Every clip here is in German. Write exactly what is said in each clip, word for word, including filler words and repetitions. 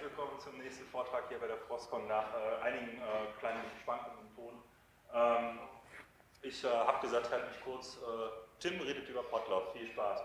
herzlich willkommen zum nächsten Vortrag hier bei der Frostcon nach äh, einigen äh, kleinen Schwankungen im Ton. Ähm, ich äh, habe gesagt, halt mich kurz, äh, Tim redet über Potlauf. Viel Spaß.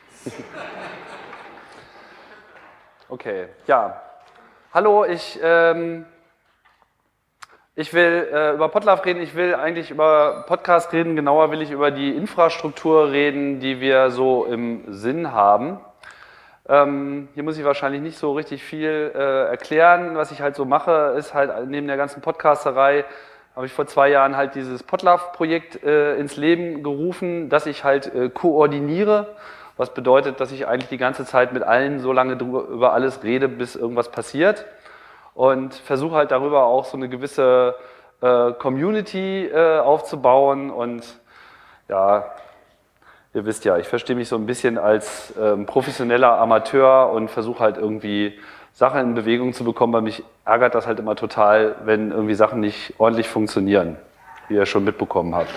Okay, ja. Hallo, ich, ähm, ich will äh, über Potlauf reden, ich will eigentlich über Podcast reden, genauer will ich über die Infrastruktur reden, die wir so im Sinn haben. Ähm, hier muss ich wahrscheinlich nicht so richtig viel äh, erklären. Was ich halt so mache, ist halt neben der ganzen Podcasterei, habe ich vor zwei Jahren halt dieses Potlauf-Projekt äh, ins Leben gerufen, das ich halt äh, koordiniere, was bedeutet, dass ich eigentlich die ganze Zeit mit allen so lange drüber, über alles rede, bis irgendwas passiert und versuche halt darüber auch so eine gewisse äh, Community äh, aufzubauen und ja, ihr wisst ja, ich verstehe mich so ein bisschen als ähm, professioneller Amateur und versuche halt irgendwie Sachen in Bewegung zu bekommen, weil mich ärgert das halt immer total, wenn irgendwie Sachen nicht ordentlich funktionieren, wie ihr schon mitbekommen habt.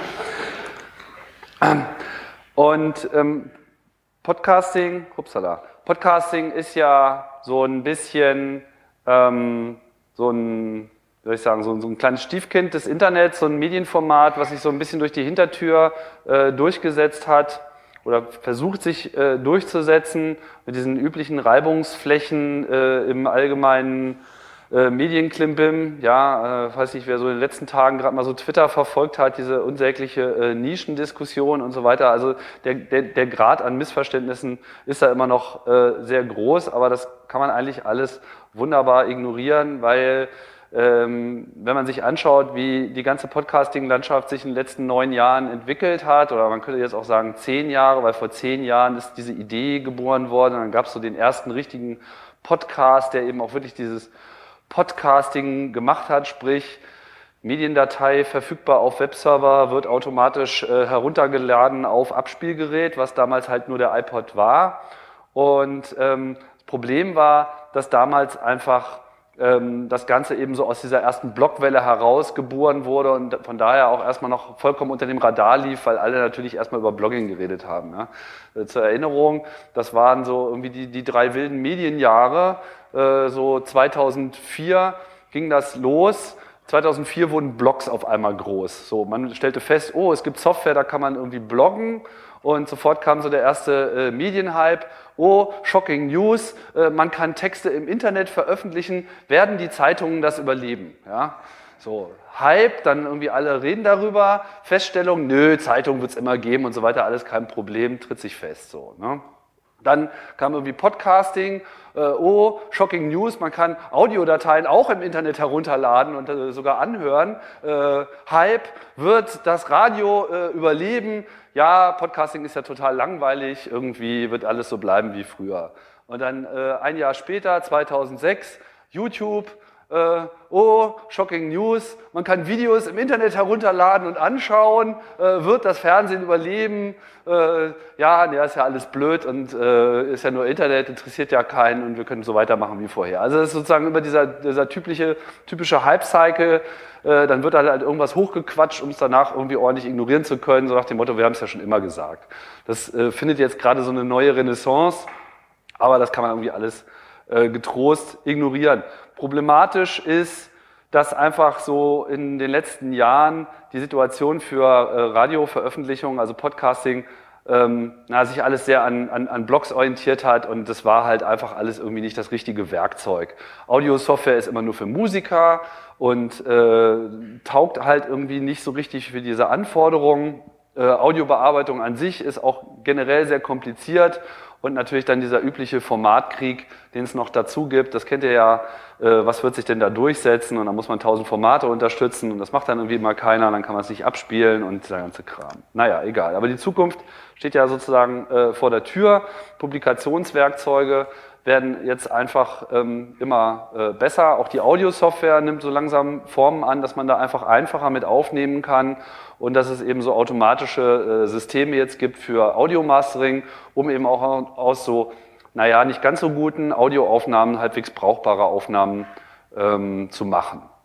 Und ähm, Podcasting, upsala, Podcasting ist ja so ein bisschen ähm, so ein, wie soll ich sagen, so, so ein kleines Stiefkind des Internets, so ein Medienformat, was sich so ein bisschen durch die Hintertür äh, durchgesetzt hat oder versucht sich äh, durchzusetzen mit diesen üblichen Reibungsflächen äh, im allgemeinen äh, Medienklimbim. Ja, äh, weiß nicht, wer so in den letzten Tagen gerade mal so Twitter verfolgt hat, diese unsägliche äh, Nischendiskussion und so weiter. Also der, der, der Grad an Missverständnissen ist da immer noch äh, sehr groß, aber das kann man eigentlich alles wunderbar ignorieren, weil Ähm, wenn man sich anschaut, wie die ganze Podcasting-Landschaft sich in den letzten neun Jahren entwickelt hat, oder man könnte jetzt auch sagen zehn Jahre, weil vor zehn Jahren ist diese Idee geboren worden, und dann gab es so den ersten richtigen Podcast, der eben auch wirklich dieses Podcasting gemacht hat, sprich Mediendatei verfügbar auf Webserver, wird automatisch äh, heruntergeladen auf Abspielgerät, was damals halt nur der iPod war. Und ähm, das Problem war, dass damals einfach das Ganze eben so aus dieser ersten Blogwelle heraus geboren wurde und von daher auch erstmal noch vollkommen unter dem Radar lief, weil alle natürlich erstmal über Blogging geredet haben. Ja. Zur Erinnerung, das waren so irgendwie die, die drei wilden Medienjahre, so zweitausendvier ging das los. zweitausendvier wurden Blogs auf einmal groß. So, man stellte fest, oh, es gibt Software, da kann man irgendwie bloggen. Und sofort kam so der erste äh, Medienhype. Oh, shocking News, äh, man kann Texte im Internet veröffentlichen, werden die Zeitungen das überleben? Ja? So, Hype, dann irgendwie alle reden darüber, Feststellung, nö, Zeitungen wird es immer geben und so weiter, alles kein Problem, tritt sich fest. So, ne? Dann kam irgendwie Podcasting, äh, oh, shocking News, man kann Audiodateien auch im Internet herunterladen und äh, sogar anhören. Äh, Hype, wird das Radio äh, überleben? Ja, Podcasting ist ja total langweilig, irgendwie wird alles so bleiben wie früher. Und dann äh, ein Jahr später, zweitausendsechs, YouTube, äh, oh, shocking News, man kann Videos im Internet herunterladen und anschauen, äh, wird das Fernsehen überleben? Äh, ja, ne, ist ja alles blöd und äh, ist ja nur Internet, interessiert ja keinen und wir können so weitermachen wie vorher. Also das ist sozusagen immer dieser, dieser typische, typische Hype-Cycle. Dann wird halt irgendwas hochgequatscht, um es danach irgendwie ordentlich ignorieren zu können, so nach dem Motto, wir haben es ja schon immer gesagt. Das äh, findet jetzt gerade so eine neue Renaissance, aber das kann man irgendwie alles äh, getrost ignorieren. Problematisch ist, dass einfach so in den letzten Jahren die Situation für äh, Radioveröffentlichungen, also Podcasting, ähm, na, sich alles sehr an, an, an Blogs orientiert hat und das war halt einfach alles irgendwie nicht das richtige Werkzeug. Audiosoftware ist immer nur für Musiker und äh, taugt halt irgendwie nicht so richtig für diese Anforderungen. Äh, Audiobearbeitung an sich ist auch generell sehr kompliziert und natürlich dann dieser übliche Formatkrieg, den es noch dazu gibt. Das kennt ihr ja, äh, was wird sich denn da durchsetzen und dann muss man tausend Formate unterstützen und das macht dann irgendwie immer keiner, dann kann man es nicht abspielen und der ganze Kram. Naja, egal. Aber die Zukunft steht ja sozusagen äh, vor der Tür. Publikationswerkzeuge werden jetzt einfach ähm, immer äh, besser. Auch die Audiosoftware nimmt so langsam Formen an, dass man da einfach einfacher mit aufnehmen kann und dass es eben so automatische äh, Systeme jetzt gibt für Audio-Mastering, um eben auch aus so, naja, nicht ganz so guten Audioaufnahmen halbwegs brauchbare Aufnahmen ähm, zu machen.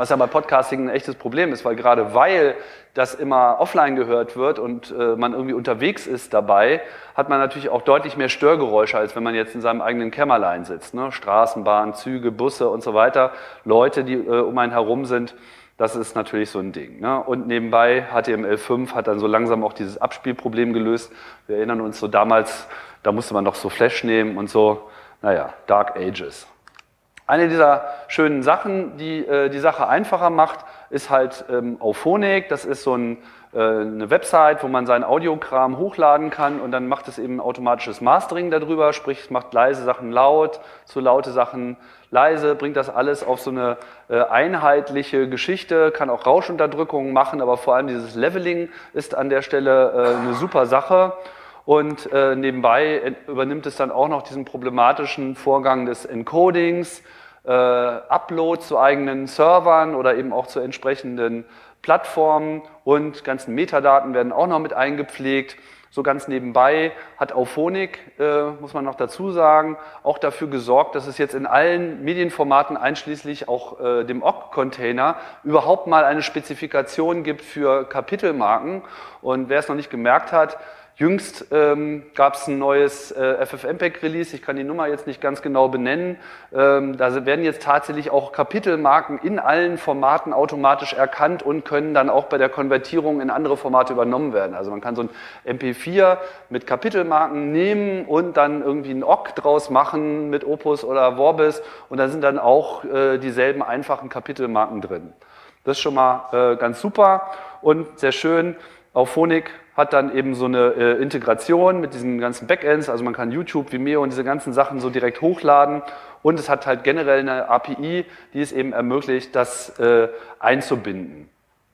Was ja bei Podcasting ein echtes Problem ist, weil gerade weil das immer offline gehört wird und äh, man irgendwie unterwegs ist dabei, hat man natürlich auch deutlich mehr Störgeräusche, als wenn man jetzt in seinem eigenen Kämmerlein sitzt. Ne? Straßenbahn, Züge, Busse und so weiter, Leute, die äh, um einen herum sind, das ist natürlich so ein Ding. Ne? Und nebenbei H T M L fünf hat dann so langsam auch dieses Abspielproblem gelöst. Wir erinnern uns so damals, da musste man noch so Flash nehmen und so, naja, Dark Ages. Eine dieser schönen Sachen, die äh, die Sache einfacher macht, ist halt ähm, Auphonic. Das ist so ein, äh, eine Website, wo man seinen Audiokram hochladen kann und dann macht es eben automatisches Mastering darüber, sprich es macht leise Sachen laut, zu laute Sachen leise, bringt das alles auf so eine äh, einheitliche Geschichte, kann auch Rauschunterdrückung machen, aber vor allem dieses Leveling ist an der Stelle äh, eine super Sache. Und äh, nebenbei übernimmt es dann auch noch diesen problematischen Vorgang des Encodings, äh, Upload zu eigenen Servern oder eben auch zu entsprechenden Plattformen und ganzen Metadaten werden auch noch mit eingepflegt. So ganz nebenbei hat Auphonic, äh, muss man noch dazu sagen, auch dafür gesorgt, dass es jetzt in allen Medienformaten, einschließlich auch äh, dem O C-Container, überhaupt mal eine Spezifikation gibt für Kapitelmarken. Und wer es noch nicht gemerkt hat, jüngst ähm, gab es ein neues äh, F F mpeg-Release, ich kann die Nummer jetzt nicht ganz genau benennen. Ähm, da werden jetzt tatsächlich auch Kapitelmarken in allen Formaten automatisch erkannt und können dann auch bei der Konvertierung in andere Formate übernommen werden. Also man kann so ein M P vier mit Kapitelmarken nehmen und dann irgendwie ein O C draus machen mit Opus oder Vorbis und da sind dann auch äh, dieselben einfachen Kapitelmarken drin. Das ist schon mal äh, ganz super und sehr schön. Auphonic hat dann eben so eine äh, Integration mit diesen ganzen Backends, also man kann YouTube, Vimeo und diese ganzen Sachen so direkt hochladen und es hat halt generell eine A P I, die es eben ermöglicht, das äh, einzubinden.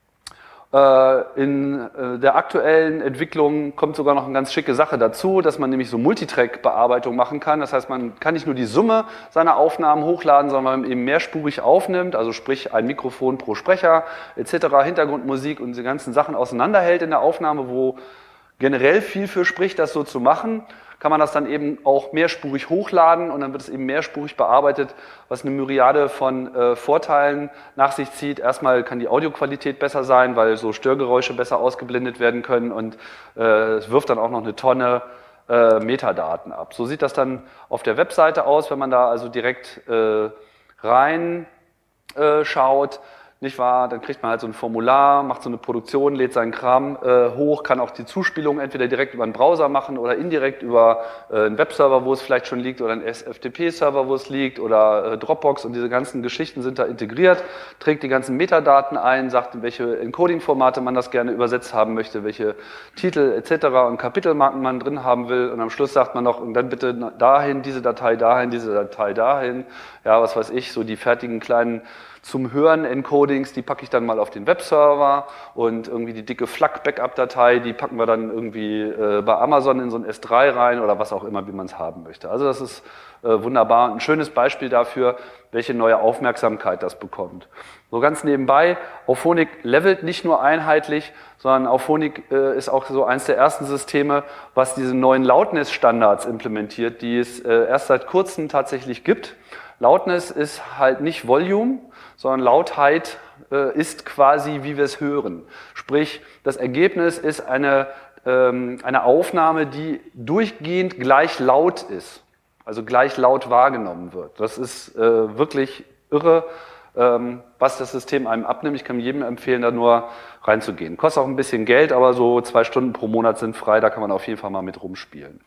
Äh, in äh, der aktuellen Entwicklung kommt sogar noch eine ganz schicke Sache dazu, dass man nämlich so Multitrack-Bearbeitung machen kann. Das heißt, man kann nicht nur die Summe seiner Aufnahmen hochladen, sondern man eben mehrspurig aufnimmt, also sprich ein Mikrofon pro Sprecher et cetera, Hintergrundmusik und diese ganzen Sachen auseinanderhält in der Aufnahme, wo generell viel für spricht, das so zu machen. Kann man das dann eben auch mehrspurig hochladen und dann wird es eben mehrspurig bearbeitet, was eine Myriade von äh, Vorteilen nach sich zieht. Erstmal kann die Audioqualität besser sein, weil so Störgeräusche besser ausgeblendet werden können und äh, es wirft dann auch noch eine Tonne äh, Metadaten ab. So sieht das dann auf der Webseite aus, wenn man da also direkt äh, rein äh, schaut. Nicht wahr? Dann kriegt man halt so ein Formular, macht so eine Produktion, lädt seinen Kram äh, hoch, kann auch die Zuspielung entweder direkt über einen Browser machen oder indirekt über äh, einen Webserver, wo es vielleicht schon liegt, oder einen S F T P-Server, wo es liegt, oder äh, Dropbox und diese ganzen Geschichten sind da integriert, trägt die ganzen Metadaten ein, sagt, in welche Encoding-Formate man das gerne übersetzt haben möchte, welche Titel et cetera und Kapitelmarken man drin haben will und am Schluss sagt man noch, und dann bitte dahin, diese Datei dahin, diese Datei dahin, ja, was weiß ich, so die fertigen kleinen zum Hören Encodings, die packe ich dann mal auf den Webserver und irgendwie die dicke F L A C-Backup-Datei, die packen wir dann irgendwie äh, bei Amazon in so ein S drei rein oder was auch immer, wie man es haben möchte. Also das ist äh, wunderbar. Ein schönes Beispiel dafür, welche neue Aufmerksamkeit das bekommt. So ganz nebenbei, Auphonic levelt nicht nur einheitlich, sondern Auphonic äh, ist auch so eins der ersten Systeme, was diese neuen Loudness-Standards implementiert, die es äh, erst seit kurzem tatsächlich gibt. Loudness ist halt nicht Volume, sondern Lautheit äh, ist quasi, wie wir es hören. Sprich, das Ergebnis ist eine, ähm, eine Aufnahme, die durchgehend gleich laut ist, also gleich laut wahrgenommen wird. Das ist äh, wirklich irre, ähm, was das System einem abnimmt. Ich kann jedem empfehlen, da nur reinzugehen. Kostet auch ein bisschen Geld, aber so zwei Stunden pro Monat sind frei, da kann man auf jeden Fall mal mit rumspielen.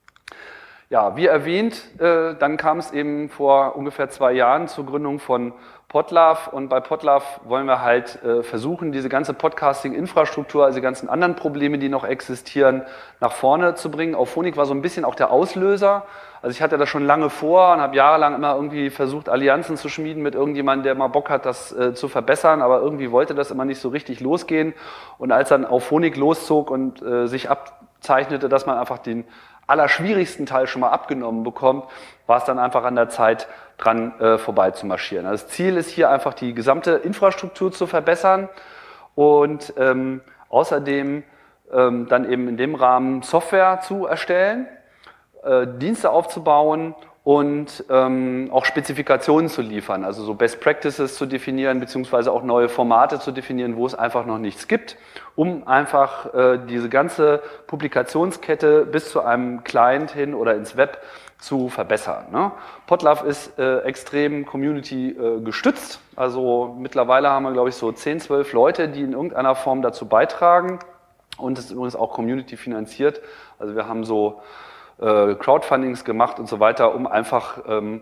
Ja, wie erwähnt, äh, dann kam es eben vor ungefähr zwei Jahren zur Gründung von Podlove und bei Podlove wollen wir halt äh, versuchen, diese ganze Podcasting-Infrastruktur, also die ganzen anderen Probleme, die noch existieren, nach vorne zu bringen. Auphonic war so ein bisschen auch der Auslöser. Also ich hatte das schon lange vor und habe jahrelang immer irgendwie versucht, Allianzen zu schmieden mit irgendjemandem, der mal Bock hat, das äh, zu verbessern, aber irgendwie wollte das immer nicht so richtig losgehen. Und als dann Auphonic loszog und äh, sich abzeichnete, dass man einfach den allerschwierigsten Teil schon mal abgenommen bekommt, war es dann einfach an der Zeit, dran äh, vorbei zu marschieren. Also das Ziel ist hier einfach die gesamte Infrastruktur zu verbessern und ähm, außerdem ähm, dann eben in dem Rahmen Software zu erstellen, äh, Dienste aufzubauen und ähm, auch Spezifikationen zu liefern, also so Best Practices zu definieren, beziehungsweise auch neue Formate zu definieren, wo es einfach noch nichts gibt, um einfach äh, diese ganze Publikationskette bis zu einem Client hin oder ins Web zu verbessern. Ne? Podlove ist äh, extrem Community äh, gestützt, also mittlerweile haben wir, glaube ich, so zehn, zwölf Leute, die in irgendeiner Form dazu beitragen, und es ist übrigens auch Community finanziert, also wir haben so äh, Crowdfundings gemacht und so weiter, um einfach ähm,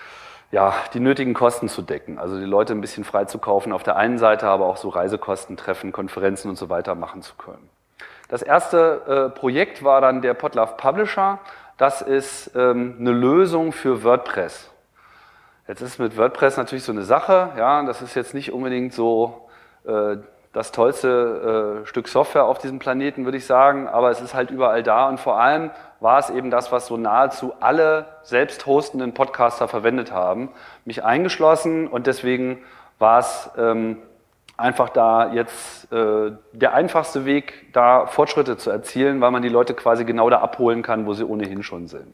ja, die nötigen Kosten zu decken, also die Leute ein bisschen frei zu kaufen auf der einen Seite, aber auch so Reisekosten, Treffen, Konferenzen und so weiter machen zu können. Das erste äh, Projekt war dann der Podlove Publisher. Das ist ähm, eine Lösung für WordPress. Jetzt ist mit WordPress natürlich so eine Sache, ja, das ist jetzt nicht unbedingt so äh, das tollste äh, Stück Software auf diesem Planeten, würde ich sagen, aber es ist halt überall da und vor allem war es eben das, was so nahezu alle selbst hostenden Podcaster verwendet haben, mich eingeschlossen, und deswegen war es ähm, einfach da jetzt äh, der einfachste Weg, da Fortschritte zu erzielen, weil man die Leute quasi genau da abholen kann, wo sie ohnehin schon sind.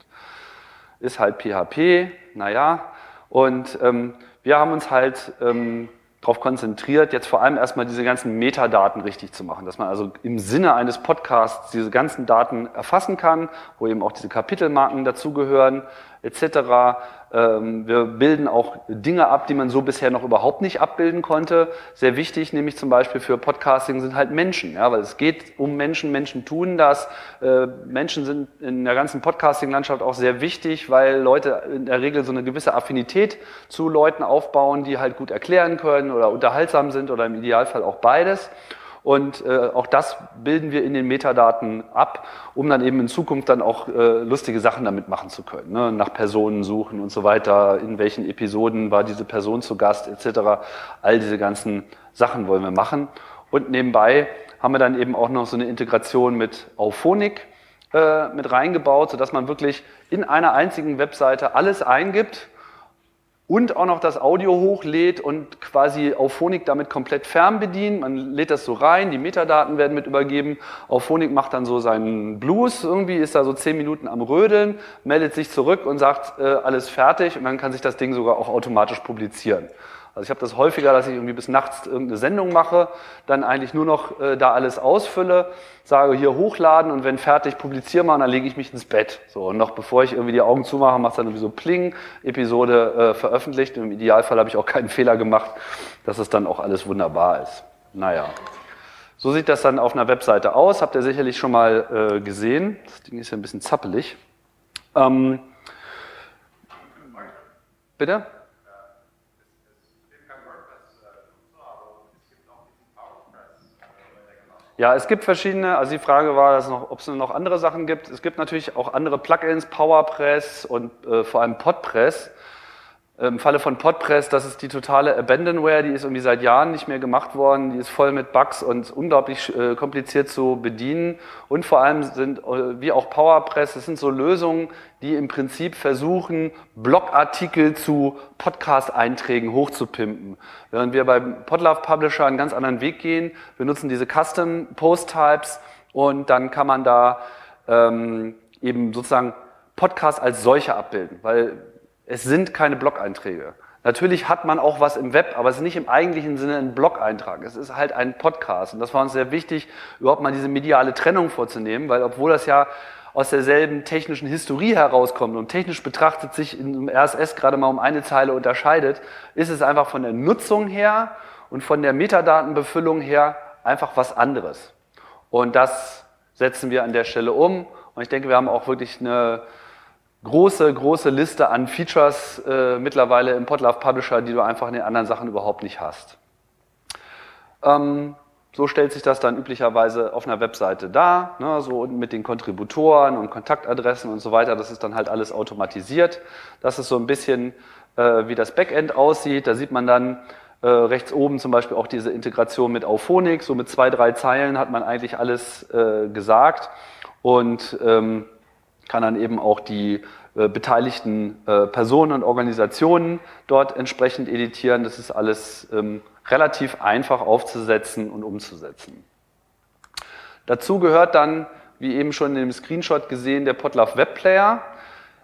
Ist halt P H P, naja, und ähm, wir haben uns halt ähm, darauf konzentriert, jetzt vor allem erstmal diese ganzen Metadaten richtig zu machen, dass man also im Sinne eines Podcasts diese ganzen Daten erfassen kann, wo eben auch diese Kapitelmarken dazugehören, et cetera. Wir bilden auch Dinge ab, die man so bisher noch überhaupt nicht abbilden konnte. Sehr wichtig, nämlich zum Beispiel für Podcasting, sind halt Menschen, ja, weil es geht um Menschen, Menschen tun das. Menschen sind in der ganzen Podcasting-Landschaft auch sehr wichtig, weil Leute in der Regel so eine gewisse Affinität zu Leuten aufbauen, die halt gut erklären können oder unterhaltsam sind oder im Idealfall auch beides. Und äh, auch das bilden wir in den Metadaten ab, um dann eben in Zukunft dann auch äh, lustige Sachen damit machen zu können. Ne? Nach Personen suchen und so weiter, in welchen Episoden war diese Person zu Gast et cetera. All diese ganzen Sachen wollen wir machen. Und nebenbei haben wir dann eben auch noch so eine Integration mit Auphonic äh, mit reingebaut, sodass man wirklich in einer einzigen Webseite alles eingibt und auch noch das Audio hochlädt und quasi Auphonic damit komplett fernbedient. Man lädt das so rein, die Metadaten werden mit übergeben. Auphonic macht dann so seinen Blues, irgendwie ist da so zehn Minuten am Rödeln, meldet sich zurück und sagt, äh, alles fertig, und dann kann sich das Ding sogar auch automatisch publizieren. Also ich habe das häufiger, dass ich irgendwie bis nachts irgendeine Sendung mache, dann eigentlich nur noch äh, da alles ausfülle, sage hier hochladen, und wenn fertig, publiziere mal, und dann lege ich mich ins Bett. So, und noch bevor ich irgendwie die Augen zumache, macht es dann irgendwie so Pling, Episode äh, veröffentlicht. Und im Idealfall habe ich auch keinen Fehler gemacht, dass es dann auch alles wunderbar ist. Naja, so sieht das dann auf einer Webseite aus. Habt ihr sicherlich schon mal äh, gesehen. Das Ding ist ja ein bisschen zappelig. Ähm, bitte? Ja, es gibt verschiedene, also die Frage war, dass noch, ob es noch andere Sachen gibt. Es gibt natürlich auch andere Plugins, PowerPress und äh, vor allem Podpress. Im Falle von Podpress, das ist die totale Abandonware, die ist irgendwie seit Jahren nicht mehr gemacht worden, die ist voll mit Bugs und unglaublich äh, kompliziert zu bedienen, und vor allem sind, äh, wie auch PowerPress, das sind so Lösungen, die im Prinzip versuchen, Blogartikel zu Podcast-Einträgen hochzupimpen. Während wir beim Podlove Publisher einen ganz anderen Weg gehen, wir nutzen diese Custom Post Types, und dann kann man da ähm, eben sozusagen Podcast als solche abbilden, weil es sind keine Blog-Einträge. Natürlich hat man auch was im Web, aber es ist nicht im eigentlichen Sinne ein Blog-Eintrag. Es ist halt ein Podcast. Und das war uns sehr wichtig, überhaupt mal diese mediale Trennung vorzunehmen, weil obwohl das ja aus derselben technischen Historie herauskommt und technisch betrachtet sich im R S S gerade mal um eine Zeile unterscheidet, ist es einfach von der Nutzung her und von der Metadatenbefüllung her einfach was anderes. Und das setzen wir an der Stelle um. Und ich denke, wir haben auch wirklich eine große, große Liste an Features äh, mittlerweile im Podlove Publisher, die du einfach in den anderen Sachen überhaupt nicht hast. Ähm, so stellt sich das dann üblicherweise auf einer Webseite dar, ne, so mit den Kontributoren und Kontaktadressen und so weiter. Das ist dann halt alles automatisiert. Das ist so ein bisschen, äh, wie das Backend aussieht. Da sieht man dann äh, rechts oben zum Beispiel auch diese Integration mit Auphonic. So mit zwei, drei Zeilen hat man eigentlich alles äh, gesagt, und ähm, kann dann eben auch die äh, beteiligten äh, Personen und Organisationen dort entsprechend editieren. Das ist alles ähm, relativ einfach aufzusetzen und umzusetzen. Dazu gehört dann, wie eben schon in dem Screenshot gesehen, der Podlove Web Player.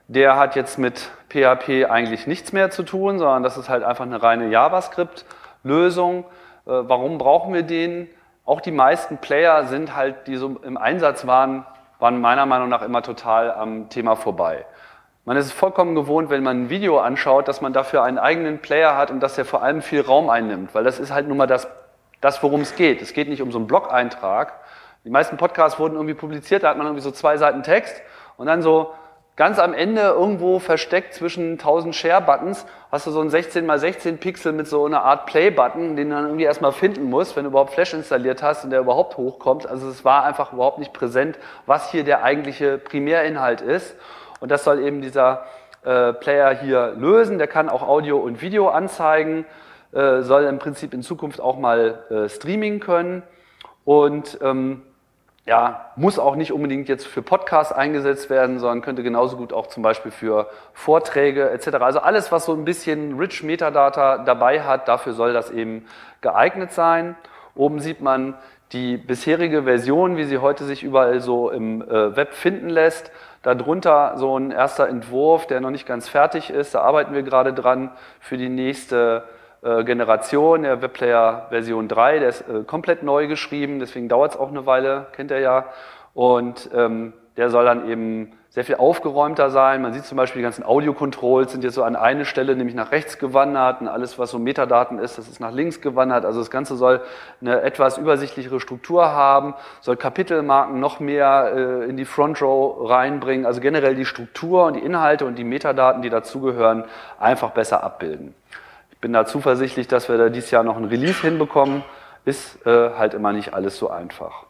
der hat jetzt mit P H P eigentlich nichts mehr zu tun, sondern das ist halt einfach eine reine JavaScript-Lösung. Warum brauchen wir den? Auch die meisten Player sind halt, die so im Einsatz waren, waren meiner Meinung nach immer total am Thema vorbei. Man ist es vollkommen gewohnt, wenn man ein Video anschaut, dass man dafür einen eigenen Player hat und dass der vor allem viel Raum einnimmt, weil das ist halt nun mal das, das worum es geht. Es geht nicht um so einen Blog-Eintrag. Die meisten Podcasts wurden irgendwie publiziert, da hat man irgendwie so zwei Seiten Text und dann so ganz am Ende irgendwo versteckt zwischen tausend Share-Buttons hast du so einen sechzehn mal sechzehn Pixel mit so einer Art Play-Button, den du dann irgendwie erstmal finden musst, wenn du überhaupt Flash installiert hast und der überhaupt hochkommt. Also es war einfach überhaupt nicht präsent, was hier der eigentliche Primärinhalt ist. Und das soll eben dieser äh, Player hier lösen. Der kann auch Audio und Video anzeigen, äh, soll im Prinzip in Zukunft auch mal äh, Streaming können und ähm, ja, muss auch nicht unbedingt jetzt für Podcasts eingesetzt werden, sondern könnte genauso gut auch zum Beispiel für Vorträge et cetera. Also alles, was so ein bisschen Rich Metadata dabei hat, dafür soll das eben geeignet sein. Oben sieht man die bisherige Version, wie sie heute sich überall so im äh, Web finden lässt. Darunter so ein erster Entwurf, der noch nicht ganz fertig ist. Da arbeiten wir gerade dran für die nächste Generation, der Webplayer Version drei, der ist äh, komplett neu geschrieben, deswegen dauert es auch eine Weile, kennt ihr ja. Und ähm, der soll dann eben sehr viel aufgeräumter sein. Man sieht zum Beispiel, die ganzen Audio-Controls sind jetzt so an eine Stelle, nämlich nach rechts gewandert und alles, was so Metadaten ist, das ist nach links gewandert. Also das Ganze soll eine etwas übersichtlichere Struktur haben, soll Kapitelmarken noch mehr äh, in die Front Row reinbringen, also generell die Struktur und die Inhalte und die Metadaten, die dazugehören, einfach besser abbilden. Ich bin da zuversichtlich, dass wir da dieses Jahr noch ein Release hinbekommen. Ist äh, halt immer nicht alles so einfach.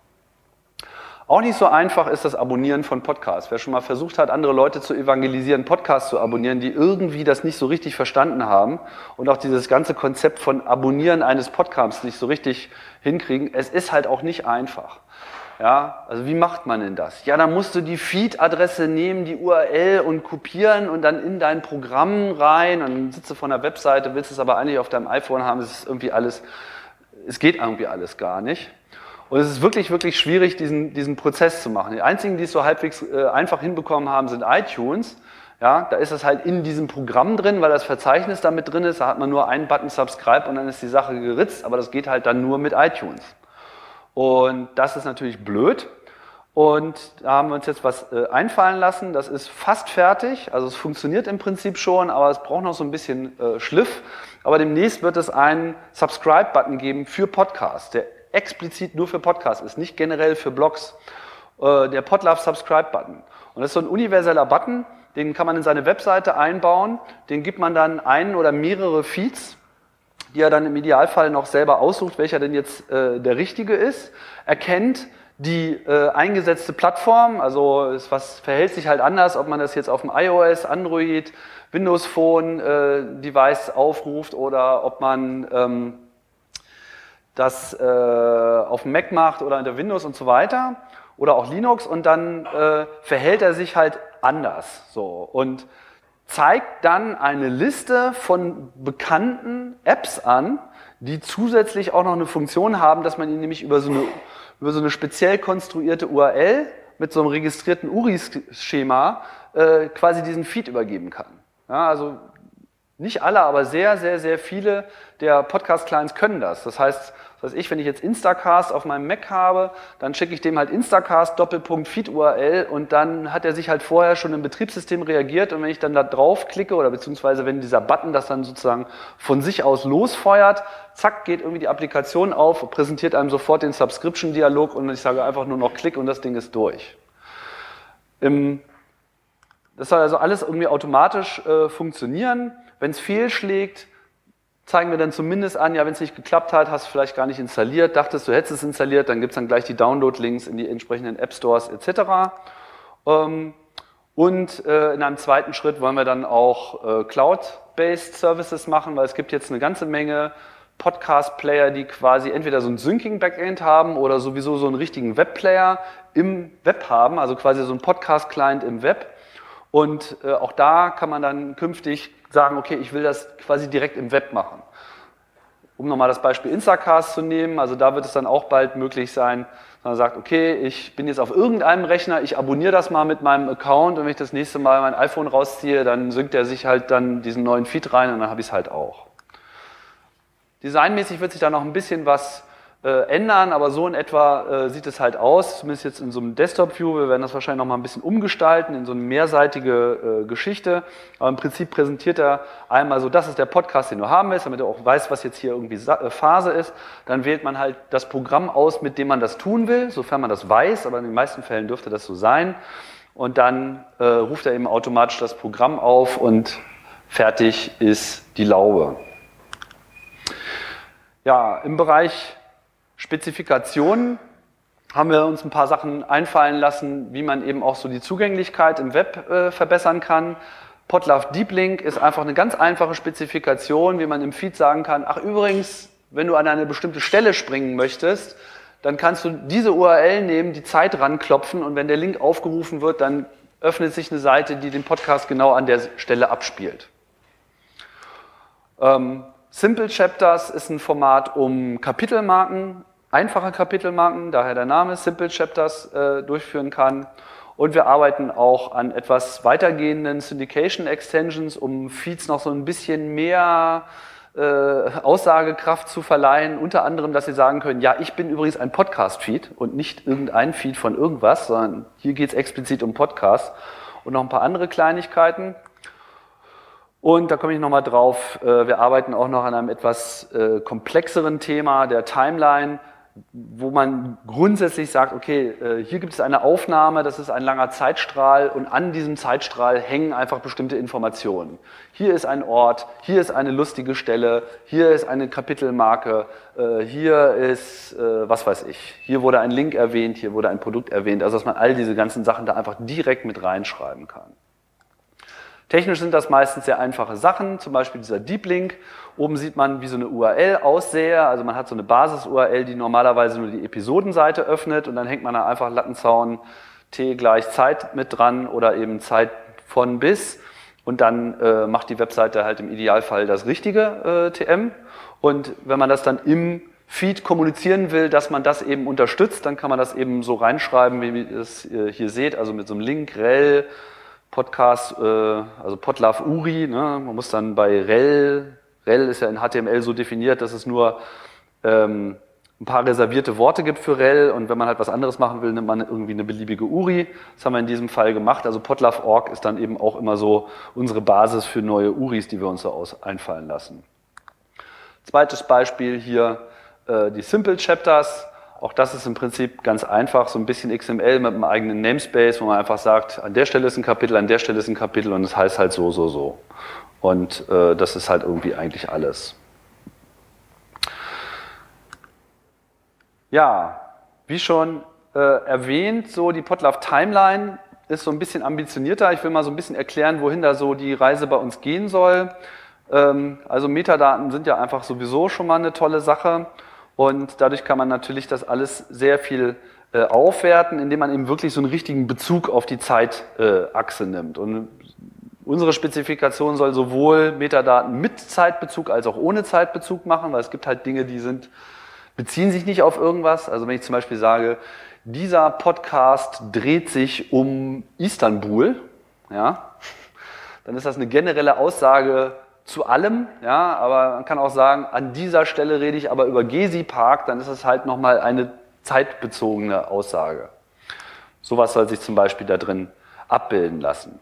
Auch nicht so einfach ist das Abonnieren von Podcasts. Wer schon mal versucht hat, andere Leute zu evangelisieren, Podcasts zu abonnieren, die irgendwie das nicht so richtig verstanden haben und auch dieses ganze Konzept von Abonnieren eines Podcasts nicht so richtig hinkriegen, es ist halt auch nicht einfach. Ja, also wie macht man denn das? Ja, dann musst du die Feed-Adresse nehmen, die U R L und kopieren und dann in dein Programm rein und dann sitzt du von der Webseite, willst es aber eigentlich auf deinem iPhone haben, es ist irgendwie alles, es geht irgendwie alles gar nicht. Und es ist wirklich, wirklich schwierig, diesen, diesen Prozess zu machen. Die einzigen, die es so halbwegs äh, einfach hinbekommen haben, sind iTunes. Ja, da ist es halt in diesem Programm drin, weil das Verzeichnis da mit drin ist, da hat man nur einen Button Subscribe und dann ist die Sache geritzt, aber das geht halt dann nur mit iTunes. Und das ist natürlich blöd und da haben wir uns jetzt was äh, einfallen lassen, das ist fast fertig, also es funktioniert im Prinzip schon, aber es braucht noch so ein bisschen äh, Schliff, aber demnächst wird es einen Subscribe-Button geben für Podcasts, der explizit nur für Podcasts ist, nicht generell für Blogs, äh, der Podlove Subscribe-Button. Und das ist so ein universeller Button, den kann man in seine Webseite einbauen, den gibt man dann einen oder mehrere Feeds, die er dann im Idealfall noch selber aussucht, welcher denn jetzt äh, der richtige ist, erkennt die äh, eingesetzte Plattform, also es was verhält sich halt anders, ob man das jetzt auf dem iOS, Android, Windows Phone äh, Device aufruft oder ob man ähm, das äh, auf dem Mac macht oder unter Windows und so weiter oder auch Linux und dann äh, verhält er sich halt anders. So. Und zeigt dann eine Liste von bekannten Apps an, die zusätzlich auch noch eine Funktion haben, dass man ihnen nämlich über so eine, über so eine speziell konstruierte U R L mit so einem registrierten U R I-Schema äh, quasi diesen Feed übergeben kann. Ja, also nicht alle, aber sehr, sehr, sehr viele der Podcast-Clients können das. Das heißt, das heißt, ich, wenn ich jetzt Instacast auf meinem Mac habe, dann schicke ich dem halt Instacast Doppelpunkt Feed U R L und dann hat er sich halt vorher schon im Betriebssystem reagiert und wenn ich dann da drauf klicke oder beziehungsweise wenn dieser Button das dann sozusagen von sich aus losfeuert, zack, geht irgendwie die Applikation auf, präsentiert einem sofort den Subscription-Dialog und ich sage einfach nur noch Klick und das Ding ist durch. Das soll also alles irgendwie automatisch äh, funktionieren. Wenn es fehlschlägt, zeigen wir dann zumindest an, ja, wenn es nicht geklappt hat, hast du vielleicht gar nicht installiert, dachtest du hättest es installiert, dann gibt es dann gleich die Download-Links in die entsprechenden App-Stores et cetera. Und in einem zweiten Schritt wollen wir dann auch Cloud-based Services machen, weil es gibt jetzt eine ganze Menge Podcast-Player, die quasi entweder so ein Syncing-Backend haben oder sowieso so einen richtigen Web-Player im Web haben, also quasi so ein Podcast-Client im Web. Und äh, auch da kann man dann künftig sagen, okay, ich will das quasi direkt im Web machen. Um nochmal das Beispiel Instacast zu nehmen, also da wird es dann auch bald möglich sein, sondern sagt, okay, ich bin jetzt auf irgendeinem Rechner, ich abonniere das mal mit meinem Account und wenn ich das nächste Mal mein iPhone rausziehe, dann synkt er sich halt dann diesen neuen Feed rein und dann habe ich es halt auch. Designmäßig wird sich da noch ein bisschen was äh, ändern, aber so in etwa äh, sieht es halt aus, zumindest jetzt in so einem Desktop-View. Wir werden das wahrscheinlich noch mal ein bisschen umgestalten in so eine mehrseitige äh, Geschichte. Aber im Prinzip präsentiert er einmal so, das ist der Podcast, den du haben willst, damit du auch weißt, was jetzt hier irgendwie Sa- äh, Phase ist. Dann wählt man halt das Programm aus, mit dem man das tun will, sofern man das weiß, aber in den meisten Fällen dürfte das so sein. Und dann äh, ruft er eben automatisch das Programm auf und fertig ist die Laube. Ja, im Bereich Spezifikationen haben wir uns ein paar Sachen einfallen lassen, wie man eben auch so die Zugänglichkeit im Web äh, verbessern kann. Podlove Deep Link ist einfach eine ganz einfache Spezifikation, wie man im Feed sagen kann, ach übrigens, wenn du an eine bestimmte Stelle springen möchtest, dann kannst du diese U R L nehmen, die Zeit ranklopfen und wenn der Link aufgerufen wird, dann öffnet sich eine Seite, die den Podcast genau an der Stelle abspielt. Ähm, Simple Chapters ist ein Format, um Kapitelmarken, einfache Kapitelmarken, daher der Name Simple Chapters, äh, durchführen kann. Und wir arbeiten auch an etwas weitergehenden Syndication Extensions, um Feeds noch so ein bisschen mehr äh, Aussagekraft zu verleihen. Unter anderem, dass sie sagen können, ja, ich bin übrigens ein Podcast-Feed und nicht irgendein Feed von irgendwas, sondern hier geht es explizit um Podcasts und noch ein paar andere Kleinigkeiten. Und da komme ich nochmal drauf, wir arbeiten auch noch an einem etwas komplexeren Thema, der Timeline, wo man grundsätzlich sagt, okay, hier gibt es eine Aufnahme, das ist ein langer Zeitstrahl und an diesem Zeitstrahl hängen einfach bestimmte Informationen. Hier ist ein Ort, hier ist eine lustige Stelle, hier ist eine Kapitelmarke, hier ist, was weiß ich, hier wurde ein Link erwähnt, hier wurde ein Produkt erwähnt, also dass man all diese ganzen Sachen da einfach direkt mit reinschreiben kann. Technisch sind das meistens sehr einfache Sachen, zum Beispiel dieser Deep Link. Oben sieht man, wie so eine U R L aussähe. Also man hat so eine Basis-U R L, die normalerweise nur die Episodenseite öffnet und dann hängt man da einfach Lattenzaun T gleich Zeit mit dran oder eben Zeit von bis und dann äh, macht die Webseite halt im Idealfall das richtige äh, T M. Und wenn man das dann im Feed kommunizieren will, dass man das eben unterstützt, dann kann man das eben so reinschreiben, wie ihr es äh, hier seht, also mit so einem Link, rel, Podcast, äh, also Podlove U R I, ne? Man muss dann bei rel, rel ist ja in H T M L so definiert, dass es nur ähm, ein paar reservierte Worte gibt für rel und wenn man halt was anderes machen will, nimmt man irgendwie eine beliebige U R I. Das haben wir in diesem Fall gemacht. Also Podlove Punkt org ist dann eben auch immer so unsere Basis für neue U R Is, die wir uns so aus einfallen lassen. Zweites Beispiel hier, äh, die Simple Chapters. Auch das ist im Prinzip ganz einfach, so ein bisschen X M L mit einem eigenen Namespace, wo man einfach sagt, an der Stelle ist ein Kapitel, an der Stelle ist ein Kapitel und es heißt halt so, so, so. Und äh, das ist halt irgendwie eigentlich alles. Ja, wie schon äh, erwähnt, so die Podlove Timeline ist so ein bisschen ambitionierter. Ich will mal so ein bisschen erklären, wohin da so die Reise bei uns gehen soll. Ähm, also Metadaten sind ja einfach sowieso schon mal eine tolle Sache. Und dadurch kann man natürlich das alles sehr viel äh, aufwerten, indem man eben wirklich so einen richtigen Bezug auf die Zeitachse äh, nimmt. Und unsere Spezifikation soll sowohl Metadaten mit Zeitbezug als auch ohne Zeitbezug machen, weil es gibt halt Dinge, die sind, beziehen sich nicht auf irgendwas. Also wenn ich zum Beispiel sage, dieser Podcast dreht sich um Istanbul, ja, dann ist das eine generelle Aussage zu allem, ja, aber man kann auch sagen, an dieser Stelle rede ich aber über Gezi Park, dann ist es halt nochmal eine zeitbezogene Aussage. Sowas soll sich zum Beispiel da drin abbilden lassen.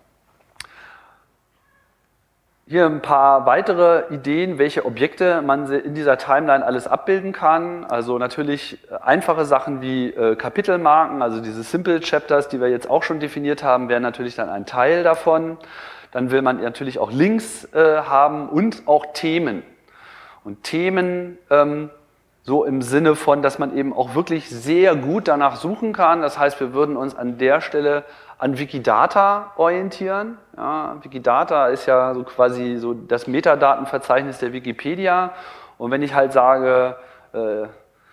Hier ein paar weitere Ideen, welche Objekte man in dieser Timeline alles abbilden kann. Also natürlich einfache Sachen wie äh, Kapitelmarken, also diese Simple Chapters, die wir jetzt auch schon definiert haben, wären natürlich dann ein Teil davon. Dann will man natürlich auch Links äh, haben und auch Themen. Und Themen ähm, so im Sinne von, dass man eben auch wirklich sehr gut danach suchen kann. Das heißt, wir würden uns an der Stelle an Wikidata orientieren. Ja, Wikidata ist ja so quasi so das Metadatenverzeichnis der Wikipedia. Und wenn ich halt sage, äh,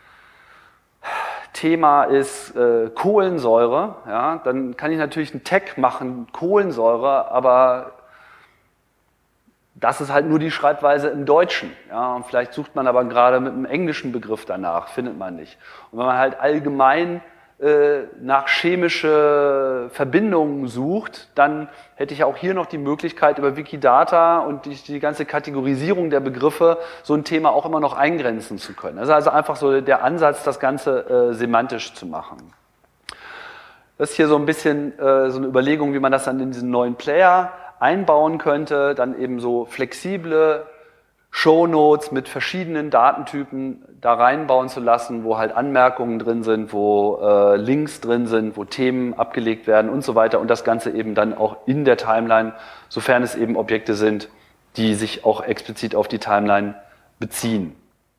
Thema ist äh, Kohlensäure, ja, dann kann ich natürlich einen Tag machen, Kohlensäure, aber das ist halt nur die Schreibweise im Deutschen. Ja, und vielleicht sucht man aber gerade mit einem englischen Begriff danach, findet man nicht. Und wenn man halt allgemein nach chemische Verbindungen sucht, dann hätte ich auch hier noch die Möglichkeit, über Wikidata und die, die ganze Kategorisierung der Begriffe so ein Thema auch immer noch eingrenzen zu können. Das ist also einfach so der Ansatz, das Ganze äh, semantisch zu machen. Das ist hier so ein bisschen äh, so eine Überlegung, wie man das dann in diesen neuen Player einbauen könnte, dann eben so flexible Shownotes mit verschiedenen Datentypen da reinbauen zu lassen, wo halt Anmerkungen drin sind, wo äh, Links drin sind, wo Themen abgelegt werden und so weiter und das Ganze eben dann auch in der Timeline, sofern es eben Objekte sind, die sich auch explizit auf die Timeline beziehen.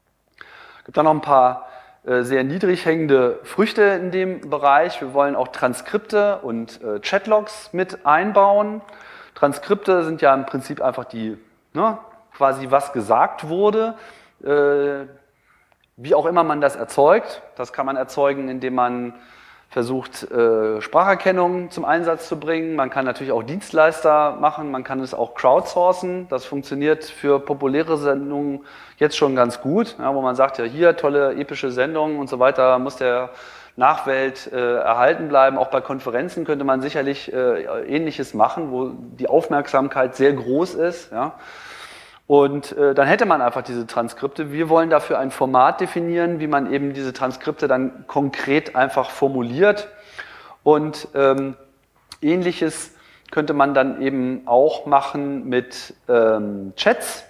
Es gibt dann noch ein paar äh, sehr niedrig hängende Früchte in dem Bereich. Wir wollen auch Transkripte und äh, Chatlogs mit einbauen. Transkripte sind ja im Prinzip einfach die, ne, quasi was gesagt wurde, äh, wie auch immer man das erzeugt. Das kann man erzeugen, indem man versucht, äh, Spracherkennung zum Einsatz zu bringen. Man kann natürlich auch Dienstleister machen, man kann es auch crowdsourcen. Das funktioniert für populäre Sendungen jetzt schon ganz gut, ja, wo man sagt, ja hier, tolle epische Sendungen und so weiter, muss der Nachwelt äh, erhalten bleiben. Auch bei Konferenzen könnte man sicherlich äh, Ähnliches machen, wo die Aufmerksamkeit sehr groß ist, ja. Und äh, dann hätte man einfach diese Transkripte. Wir wollen dafür ein Format definieren, wie man eben diese Transkripte dann konkret einfach formuliert. Und ähm, Ähnliches könnte man dann eben auch machen mit ähm, Chats.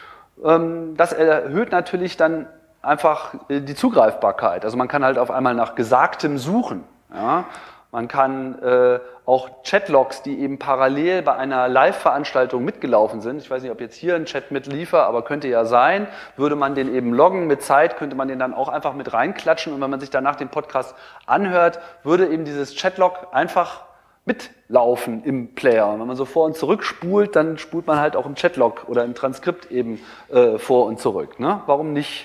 Ähm, das erhöht natürlich dann einfach äh, die Zugreifbarkeit. Also man kann halt auf einmal nach Gesagtem suchen. Ja? Man kann äh, auch Chatlogs, die eben parallel bei einer Live-Veranstaltung mitgelaufen sind, ich weiß nicht, ob jetzt hier ein Chat mitliefer, aber könnte ja sein, würde man den eben loggen mit Zeit, könnte man den dann auch einfach mit reinklatschen und wenn man sich danach den Podcast anhört, würde eben dieses Chatlog einfach mitlaufen im Player. Und wenn man so vor und zurück spult, dann spult man halt auch im Chatlog oder im Transkript eben äh, vor und zurück. Ne? Warum nicht?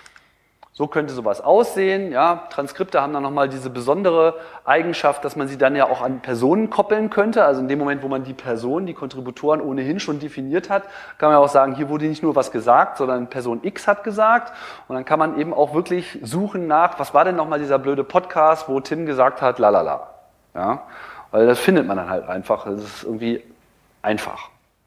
So könnte sowas aussehen. Ja, Transkripte haben dann nochmal diese besondere Eigenschaft, dass man sie dann ja auch an Personen koppeln könnte. Also in dem Moment, wo man die Person, die Kontributoren ohnehin schon definiert hat, kann man ja auch sagen, hier wurde nicht nur was gesagt, sondern Person X hat gesagt. Und dann kann man eben auch wirklich suchen nach, was war denn nochmal dieser blöde Podcast, wo Tim gesagt hat, lalala. Ja, weil das findet man dann halt einfach. Das ist irgendwie einfach.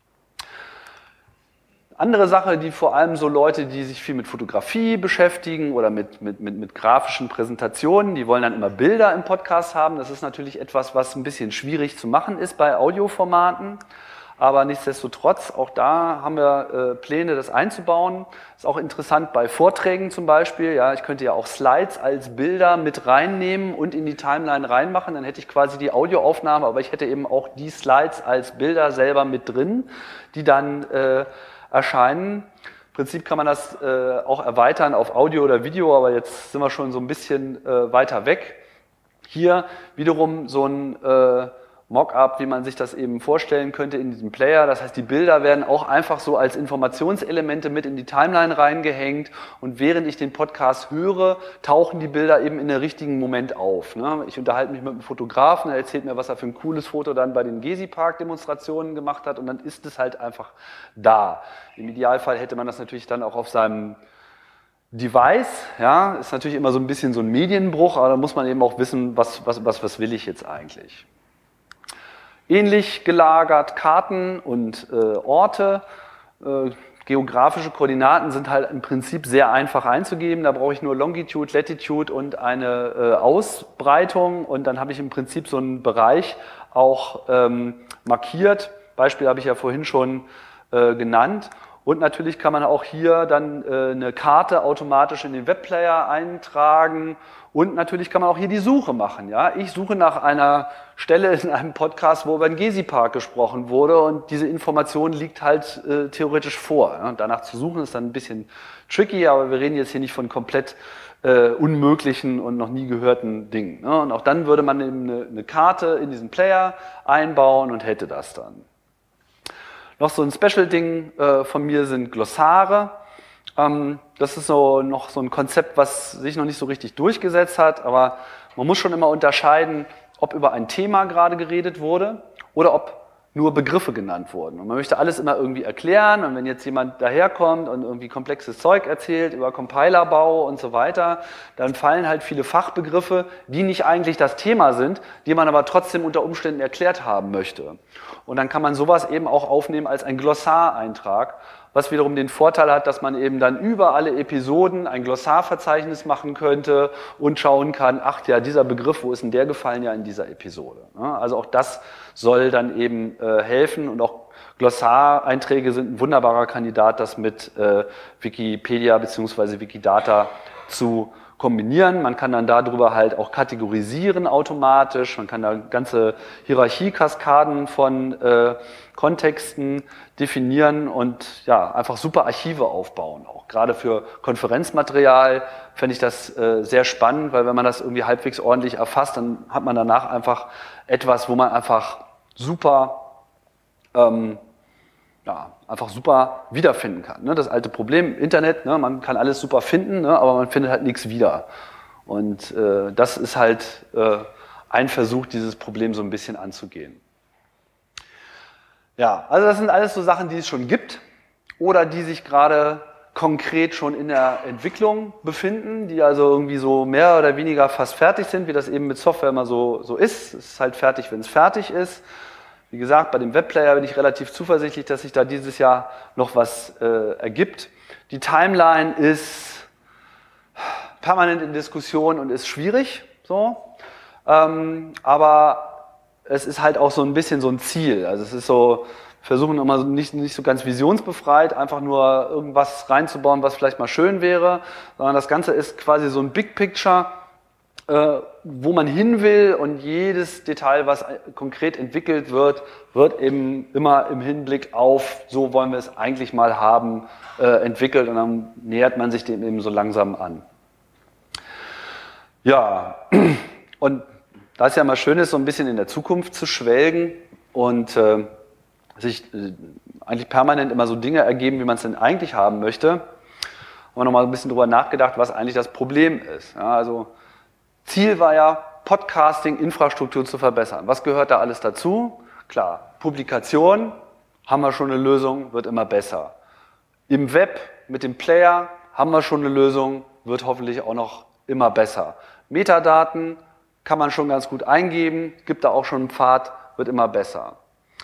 Andere Sache, die vor allem so Leute, die sich viel mit Fotografie beschäftigen oder mit, mit, mit, mit grafischen Präsentationen, die wollen dann immer Bilder im Podcast haben. Das ist natürlich etwas, was ein bisschen schwierig zu machen ist bei Audioformaten. Aber nichtsdestotrotz, auch da haben wir äh, Pläne, das einzubauen. Ist auch interessant bei Vorträgen zum Beispiel. Ja, ich könnte ja auch Slides als Bilder mit reinnehmen und in die Timeline reinmachen. Dann hätte ich quasi die Audioaufnahme, aber ich hätte eben auch die Slides als Bilder selber mit drin, die dann äh, erscheinen. Im Prinzip kann man das äh, auch erweitern auf Audio oder Video, aber jetzt sind wir schon so ein bisschen äh, weiter weg. Hier wiederum so ein äh, Mockup, wie man sich das eben vorstellen könnte in diesem Player. Das heißt, die Bilder werden auch einfach so als Informationselemente mit in die Timeline reingehängt und während ich den Podcast höre, tauchen die Bilder eben in der richtigen Moment auf. Ne? Ich unterhalte mich mit einem Fotografen, er erzählt mir, was er für ein cooles Foto dann bei den Gezi-Park-Demonstrationen gemacht hat und dann ist es halt einfach da. Im Idealfall hätte man das natürlich dann auch auf seinem Device, ja, ist natürlich immer so ein bisschen so ein Medienbruch, aber da muss man eben auch wissen, was, was, was, was will ich jetzt eigentlich. Ähnlich gelagert Karten und äh, Orte. Äh, geografische Koordinaten sind halt im Prinzip sehr einfach einzugeben. Da brauche ich nur Longitude, Latitude und eine äh, Ausbreitung und dann habe ich im Prinzip so einen Bereich auch ähm, markiert. Beispiel habe ich ja vorhin schon äh, genannt. Und natürlich kann man auch hier dann äh, eine Karte automatisch in den Webplayer eintragen und natürlich kann man auch hier die Suche machen. Ja? Ich suche nach einer Stelle in einem Podcast, wo über den Gezi-Park gesprochen wurde und diese Information liegt halt äh, theoretisch vor. Ja? Und danach zu suchen ist dann ein bisschen tricky, aber wir reden jetzt hier nicht von komplett äh, unmöglichen und noch nie gehörten Dingen. Ne? Und auch dann würde man eben eine, eine Karte in diesen Player einbauen und hätte das dann. Noch so ein Special-Ding äh, von mir sind Glossare. Ähm, das ist so noch so ein Konzept, was sich noch nicht so richtig durchgesetzt hat, aber man muss schon immer unterscheiden, ob über ein Thema gerade geredet wurde oder ob nur Begriffe genannt wurden. Und man möchte alles immer irgendwie erklären und wenn jetzt jemand daherkommt und irgendwie komplexes Zeug erzählt über Compilerbau und so weiter, dann fallen halt viele Fachbegriffe, die nicht eigentlich das Thema sind, die man aber trotzdem unter Umständen erklärt haben möchte. Und dann kann man sowas eben auch aufnehmen als ein Glossareintrag, was wiederum den Vorteil hat, dass man eben dann über alle Episoden ein Glossarverzeichnis machen könnte und schauen kann, ach ja, dieser Begriff, wo ist denn der gefallen, ja in dieser Episode. Also auch das soll dann eben äh, helfen und auch Glossareinträge sind ein wunderbarer Kandidat, das mit äh, Wikipedia bzw. Wikidata zu kombinieren. Man kann dann darüber halt auch kategorisieren automatisch, man kann da ganze Hierarchiekaskaden von äh, Kontexten definieren und ja, einfach super Archive aufbauen. Auch gerade für Konferenzmaterial fände ich das äh, sehr spannend, weil wenn man das irgendwie halbwegs ordentlich erfasst, dann hat man danach einfach etwas, wo man einfach super ähm, ja, einfach super wiederfinden kann. Ne? Das alte Problem, Internet, ne? Man kann alles super finden, ne? Aber man findet halt nichts wieder. Und äh, das ist halt äh, ein Versuch, dieses Problem so ein bisschen anzugehen. Ja, also das sind alles so Sachen, die es schon gibt oder die sich gerade konkret schon in der Entwicklung befinden, die also irgendwie so mehr oder weniger fast fertig sind, wie das eben mit Software immer so, so ist. Es ist halt fertig, wenn es fertig ist. Wie gesagt, bei dem Webplayer bin ich relativ zuversichtlich, dass sich da dieses Jahr noch was äh, ergibt. Die Timeline ist permanent in Diskussion und ist schwierig, so. Ähm, aber es ist halt auch so ein bisschen so ein Ziel. Also es ist so, versuchen immer so nicht, nicht so ganz visionsbefreit, einfach nur irgendwas reinzubauen, was vielleicht mal schön wäre, sondern das Ganze ist quasi so ein Big Picture, äh, wo man hin will und jedes Detail, was konkret entwickelt wird, wird eben immer im Hinblick auf, so wollen wir es eigentlich mal haben, äh, entwickelt und dann nähert man sich dem eben so langsam an. Ja, und da es ja mal schön ist, so ein bisschen in der Zukunft zu schwelgen und äh, sich äh, eigentlich permanent immer so Dinge ergeben, wie man es denn eigentlich haben möchte, haben wir nochmal ein bisschen drüber nachgedacht, was eigentlich das Problem ist. Ja, also Ziel war ja, Podcasting-Infrastruktur zu verbessern. Was gehört da alles dazu? Klar, Publikation, haben wir schon eine Lösung, wird immer besser. Im Web mit dem Player haben wir schon eine Lösung, wird hoffentlich auch noch immer besser. Metadaten kann man schon ganz gut eingeben, gibt da auch schon einen Pfad, wird immer besser.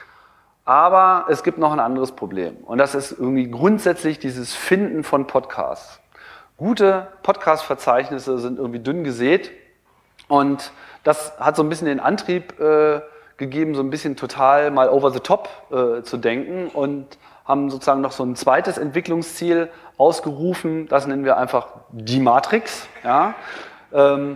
Aber es gibt noch ein anderes Problem und das ist irgendwie grundsätzlich dieses Finden von Podcasts. Gute Podcast-Verzeichnisse sind irgendwie dünn gesät und das hat so ein bisschen den Antrieb äh, gegeben, so ein bisschen total mal over the top äh, zu denken und haben sozusagen noch so ein zweites Entwicklungsziel ausgerufen, das nennen wir einfach die Matrix. Ja? Ähm,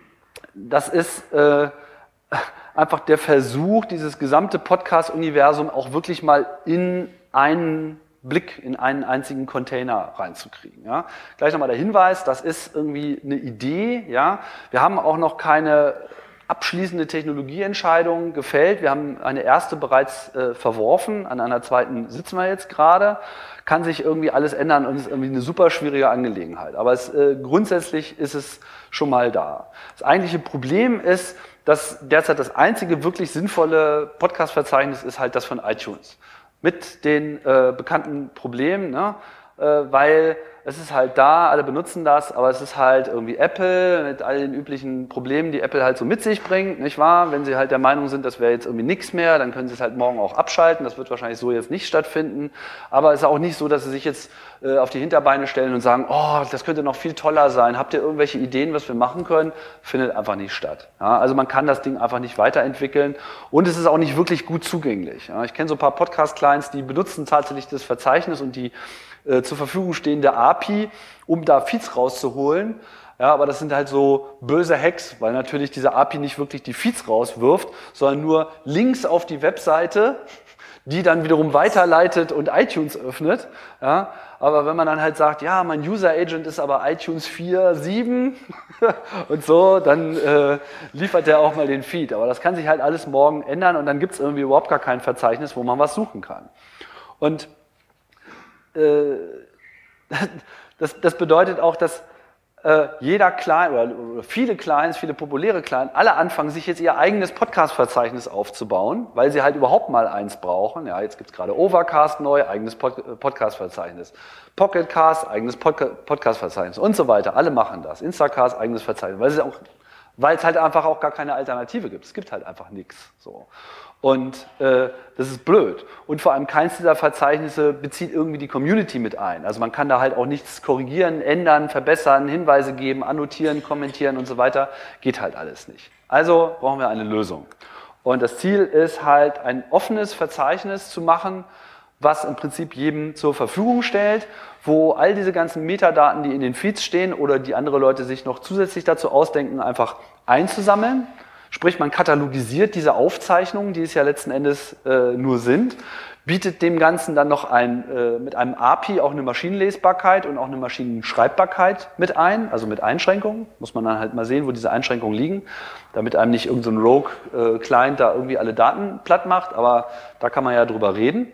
das ist äh, einfach der Versuch, dieses gesamte Podcast-Universum auch wirklich mal in einen Blick, in einen einzigen Container reinzukriegen. Ja. Gleich nochmal der Hinweis, das ist irgendwie eine Idee. Ja. Wir haben auch noch keine abschließende Technologieentscheidung gefällt. Wir haben eine erste bereits äh, verworfen, an einer zweiten sitzen wir jetzt gerade. Kann sich irgendwie alles ändern und ist irgendwie eine super schwierige Angelegenheit. Aber es, äh, grundsätzlich ist es schon mal da. Das eigentliche Problem ist, dass derzeit das einzige wirklich sinnvolle Podcast-Verzeichnis ist halt das von iTunes. Mit den äh, bekannten Problemen, ne? äh, weil es ist halt da, alle benutzen das, aber es ist halt irgendwie Apple mit all den üblichen Problemen, die Apple halt so mit sich bringt, nicht wahr? Wenn sie halt der Meinung sind, das wäre jetzt irgendwie nichts mehr, dann können sie es halt morgen auch abschalten. Das wird wahrscheinlich so jetzt nicht stattfinden. Aber es ist auch nicht so, dass sie sich jetzt äh, auf die Hinterbeine stellen und sagen, oh, das könnte noch viel toller sein. Habt ihr irgendwelche Ideen, was wir machen können? Findet einfach nicht statt. Ja, also man kann das Ding einfach nicht weiterentwickeln und es ist auch nicht wirklich gut zugänglich. Ja, ich kenne so ein paar Podcast-Clients, die benutzen tatsächlich das Verzeichnis und die äh, zur Verfügung stehende A P I, um da Feeds rauszuholen. Ja, aber das sind halt so böse Hacks, weil natürlich diese A P I nicht wirklich die Feeds rauswirft, sondern nur Links auf die Webseite, die dann wiederum weiterleitet und iTunes öffnet. Ja, aber wenn man dann halt sagt, ja, mein User Agent ist aber iTunes vier Punkt sieben und so, dann äh, liefert der auch mal den Feed. Aber das kann sich halt alles morgen ändern und dann gibt es irgendwie überhaupt gar kein Verzeichnis, wo man was suchen kann. Und äh, das, das bedeutet auch, dass äh, jeder Client oder, oder viele Clients, viele populäre Clients, alle anfangen, sich jetzt ihr eigenes Podcast-Verzeichnis aufzubauen, weil sie halt überhaupt mal eins brauchen. Ja, jetzt gibt es gerade Overcast neu, eigenes Pod Podcast-Verzeichnis. Pocketcast, eigenes Pod Podcast-Verzeichnis und so weiter. Alle machen das. Instacast, eigenes Verzeichnis, weil es auch, weil es halt einfach auch gar keine Alternative gibt. Es gibt halt einfach nichts. So. Und äh, das ist blöd. Und vor allem keins dieser Verzeichnisse bezieht irgendwie die Community mit ein. Also man kann da halt auch nichts korrigieren, ändern, verbessern, Hinweise geben, annotieren, kommentieren und so weiter. Geht halt alles nicht. Also brauchen wir eine Lösung. Und das Ziel ist halt, ein offenes Verzeichnis zu machen, was im Prinzip jedem zur Verfügung stellt, wo all diese ganzen Metadaten, die in den Feeds stehen oder die andere Leute sich noch zusätzlich dazu ausdenken, einfach einzusammeln. Sprich, man katalogisiert diese Aufzeichnungen, die es ja letzten Endes äh, nur sind, bietet dem Ganzen dann noch ein, äh, mit einem A P I auch eine Maschinenlesbarkeit und auch eine Maschinenschreibbarkeit mit ein, also mit Einschränkungen. Muss man dann halt mal sehen, wo diese Einschränkungen liegen, damit einem nicht irgendein so Rogue-Client da irgendwie alle Daten platt macht, aber da kann man ja drüber reden.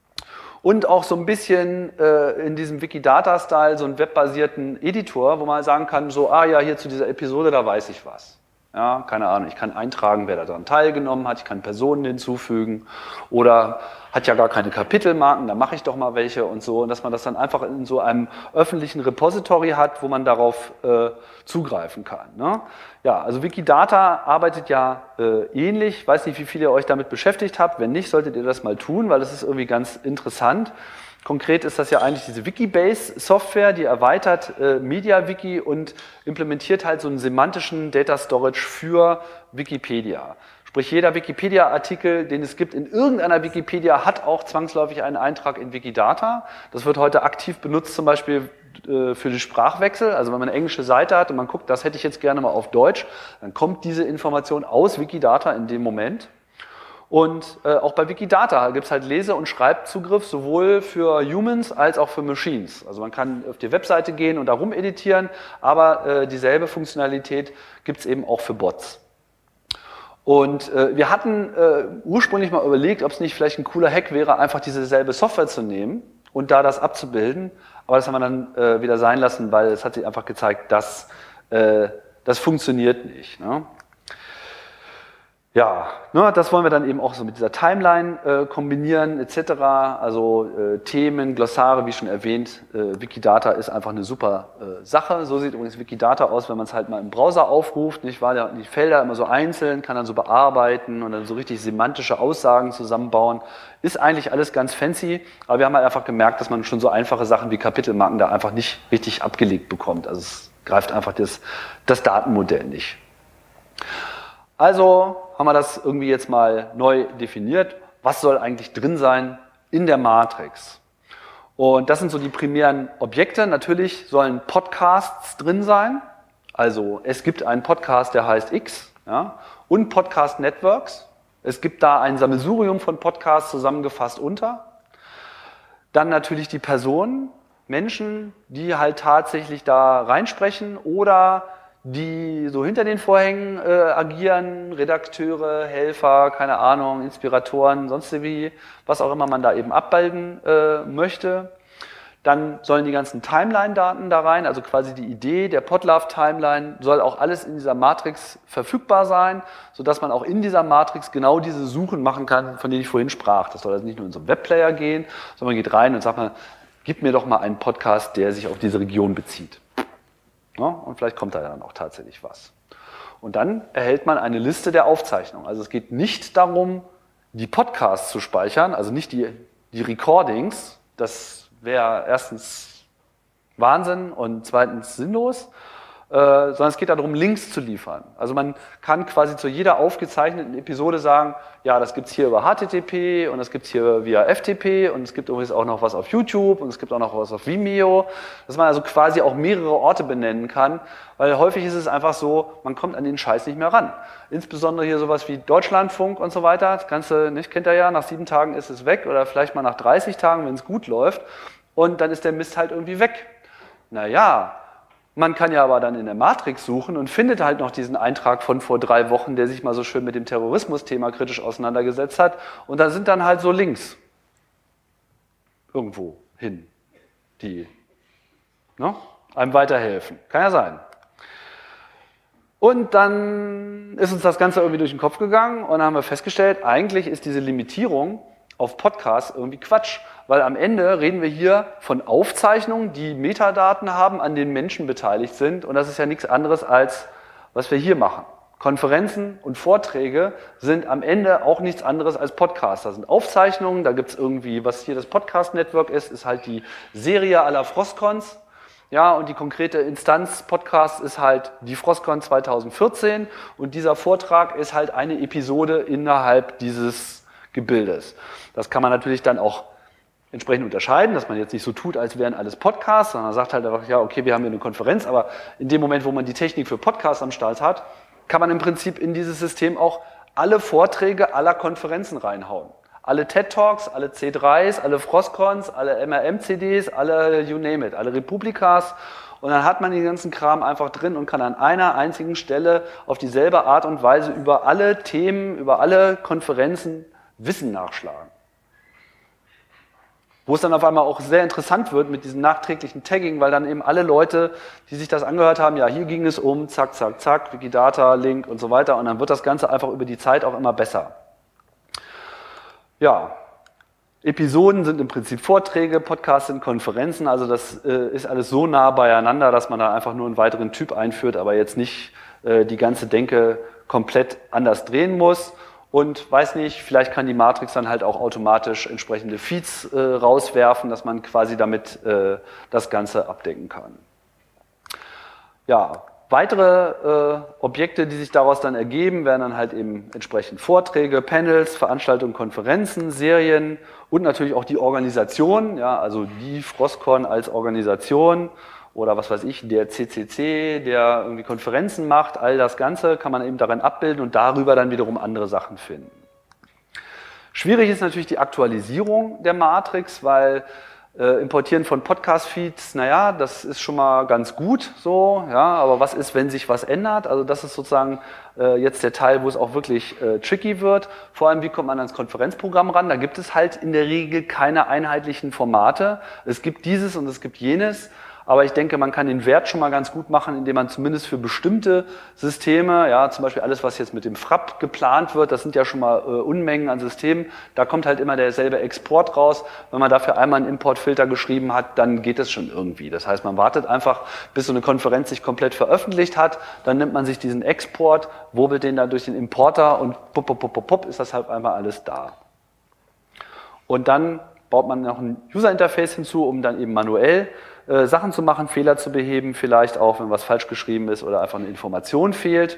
Und auch so ein bisschen äh, in diesem Wikidata-Style so einen webbasierten Editor, wo man sagen kann, so, ah ja, hier zu dieser Episode, da weiß ich was. Ja, keine Ahnung, ich kann eintragen, wer daran teilgenommen hat, ich kann Personen hinzufügen oder hat ja gar keine Kapitelmarken, da mache ich doch mal welche und so. Und dass man das dann einfach in so einem öffentlichen Repository hat, wo man darauf äh, zugreifen kann. Ne? Ja, also Wikidata arbeitet ja äh, ähnlich. Ich weiß nicht, wie viele ihr euch damit beschäftigt habt. Wenn nicht, solltet ihr das mal tun, weil das ist irgendwie ganz interessant. Konkret ist das ja eigentlich diese Wikibase-Software, die erweitert äh, MediaWiki und implementiert halt so einen semantischen Data Storage für Wikipedia. Sprich, jeder Wikipedia-Artikel, den es gibt in irgendeiner Wikipedia, hat auch zwangsläufig einen Eintrag in Wikidata. Das wird heute aktiv benutzt, zum Beispiel äh, für den Sprachwechsel. Also wenn man eine englische Seite hat und man guckt, das hätte ich jetzt gerne mal auf Deutsch, dann kommt diese Information aus Wikidata in dem Moment. Und äh, auch bei Wikidata gibt es halt Lese- und Schreibzugriff sowohl für Humans als auch für Machines. Also man kann auf die Webseite gehen und da rumeditieren, aber äh, dieselbe Funktionalität gibt es eben auch für Bots. Und äh, wir hatten äh, ursprünglich mal überlegt, ob es nicht vielleicht ein cooler Hack wäre, einfach diese selbe Software zu nehmen und da das abzubilden. Aber das haben wir dann äh, wieder sein lassen, weil es hat sich einfach gezeigt, dass äh, das funktioniert nicht. Ne? Ja, ne, das wollen wir dann eben auch so mit dieser Timeline äh, kombinieren et cetera. Also äh, Themen, Glossare, wie schon erwähnt, äh, Wikidata ist einfach eine super äh, Sache. So sieht übrigens Wikidata aus, wenn man es halt mal im Browser aufruft. Nicht wahr? Die Felder immer so einzeln, kann dann so bearbeiten und dann so richtig semantische Aussagen zusammenbauen. Ist eigentlich alles ganz fancy, aber wir haben halt einfach gemerkt, dass man schon so einfache Sachen wie Kapitelmarken da einfach nicht richtig abgelegt bekommt. Also es greift einfach das, das Datenmodell nicht. Also haben wir das irgendwie jetzt mal neu definiert. Was soll eigentlich drin sein in der Matrix? Und das sind so die primären Objekte. Natürlich sollen Podcasts drin sein. Also es gibt einen Podcast, der heißt X, ja, und Podcast Networks. Es gibt da ein Sammelsurium von Podcasts zusammengefasst unter. Dann natürlich die Personen, Menschen, die halt tatsächlich da reinsprechen oder die so hinter den Vorhängen äh, agieren, Redakteure, Helfer, keine Ahnung, Inspiratoren, sonst wie, was auch immer man da eben abbilden äh, möchte. Dann sollen die ganzen Timeline-Daten da rein, also quasi die Idee der Podlove-Timeline soll auch alles in dieser Matrix verfügbar sein, sodass man auch in dieser Matrix genau diese Suchen machen kann, von denen ich vorhin sprach. Das soll also nicht nur in so einen Webplayer gehen, sondern man geht rein und sagt mal, gib mir doch mal einen Podcast, der sich auf diese Region bezieht. Ja, und vielleicht kommt da ja dann auch tatsächlich was. Und dann erhält man eine Liste der Aufzeichnungen. Also es geht nicht darum, die Podcasts zu speichern, also nicht die, die Recordings, das wäre erstens Wahnsinn und zweitens sinnlos, äh, sondern es geht darum, Links zu liefern. Also man kann quasi zu jeder aufgezeichneten Episode sagen, ja, das gibt es hier über H T T P und das gibt es hier via F T P und es gibt übrigens auch noch was auf YouTube und es gibt auch noch was auf Vimeo, dass man also quasi auch mehrere Orte benennen kann, weil häufig ist es einfach so, man kommt an den Scheiß nicht mehr ran. Insbesondere hier sowas wie Deutschlandfunk und so weiter, das Ganze, nicht, kennt ihr ja, nach sieben Tagen ist es weg oder vielleicht mal nach dreißig Tagen, wenn es gut läuft und dann ist der Mist halt irgendwie weg. Naja, man kann ja aber dann in der Matrix suchen und findet halt noch diesen Eintrag von vor drei Wochen, der sich mal so schön mit dem Terrorismus-Thema kritisch auseinandergesetzt hat. Und da sind dann halt so Links irgendwo hin, die, ne? einem weiterhelfen. Kann ja sein. Und dann ist uns das Ganze irgendwie durch den Kopf gegangen und dann haben wir festgestellt, eigentlich ist diese Limitierung auf Podcasts irgendwie Quatsch, weil am Ende reden wir hier von Aufzeichnungen, die Metadaten haben, an denen Menschen beteiligt sind und das ist ja nichts anderes als, was wir hier machen. Konferenzen und Vorträge sind am Ende auch nichts anderes als Podcasts. Da sind Aufzeichnungen, da gibt es irgendwie, was hier das Podcast-Network ist, ist halt die Serie aller Frostcons. Ja, und die konkrete Instanz Podcast ist halt die Frostcon zweitausendvierzehn und dieser Vortrag ist halt eine Episode innerhalb dieses Gebildes. Das kann man natürlich dann auch entsprechend unterscheiden, dass man jetzt nicht so tut, als wären alles Podcasts, sondern sagt halt einfach, ja, okay, wir haben hier eine Konferenz, aber in dem Moment, wo man die Technik für Podcasts am Start hat, kann man im Prinzip in dieses System auch alle Vorträge aller Konferenzen reinhauen. Alle TED-Talks, alle C drei s, alle Frostcons, alle M R M-C Ds, alle you name it, alle Republikas. Und dann hat man den ganzen Kram einfach drin und kann an einer einzigen Stelle auf dieselbe Art und Weise über alle Themen, über alle Konferenzen Wissen nachschlagen. Wo es dann auf einmal auch sehr interessant wird mit diesem nachträglichen Tagging, weil dann eben alle Leute, die sich das angehört haben, ja, hier ging es um, zack, zack, zack, Wikidata, Link und so weiter. Und dann wird das Ganze einfach über die Zeit auch immer besser. Ja, Episoden sind im Prinzip Vorträge, Podcasts sind Konferenzen, also das äh, ist alles so nah beieinander, dass man da einfach nur einen weiteren Typ einführt, aber jetzt nicht äh, die ganze Denke komplett anders drehen muss. Und weiß nicht, vielleicht kann die Matrix dann halt auch automatisch entsprechende Feeds äh, rauswerfen, dass man quasi damit äh, das Ganze abdecken kann. Ja. Weitere äh, Objekte, die sich daraus dann ergeben, wären dann halt eben entsprechend Vorträge, Panels, Veranstaltungen, Konferenzen, Serien und natürlich auch die Organisation, ja, also die Frostcon als Organisation oder was weiß ich, der C C C, der irgendwie Konferenzen macht, all das Ganze kann man eben darin abbilden und darüber dann wiederum andere Sachen finden. Schwierig ist natürlich die Aktualisierung der Matrix, weil Äh, Importieren von Podcast-Feeds, naja, das ist schon mal ganz gut so, ja, aber was ist, wenn sich was ändert? Also das ist sozusagen äh, jetzt der Teil, wo es auch wirklich äh, tricky wird. Vor allem, wie kommt man ans Konferenzprogramm ran? Da gibt es halt in der Regel keine einheitlichen Formate. Es gibt dieses und es gibt jenes. Aber ich denke, man kann den Wert schon mal ganz gut machen, indem man zumindest für bestimmte Systeme, ja, zum Beispiel alles, was jetzt mit dem Frapp geplant wird, das sind ja schon mal äh, Unmengen an Systemen, da kommt halt immer derselbe Export raus. Wenn man dafür einmal einen Importfilter geschrieben hat, dann geht das schon irgendwie. Das heißt, man wartet einfach, bis so eine Konferenz sich komplett veröffentlicht hat, dann nimmt man sich diesen Export, wirbelt den dann durch den Importer und pup, pup, pup, pup, pup, ist das halt einmal alles da. Und dann baut man noch ein User-Interface hinzu, um dann eben manuell äh, Sachen zu machen, Fehler zu beheben, vielleicht auch, wenn was falsch geschrieben ist oder einfach eine Information fehlt.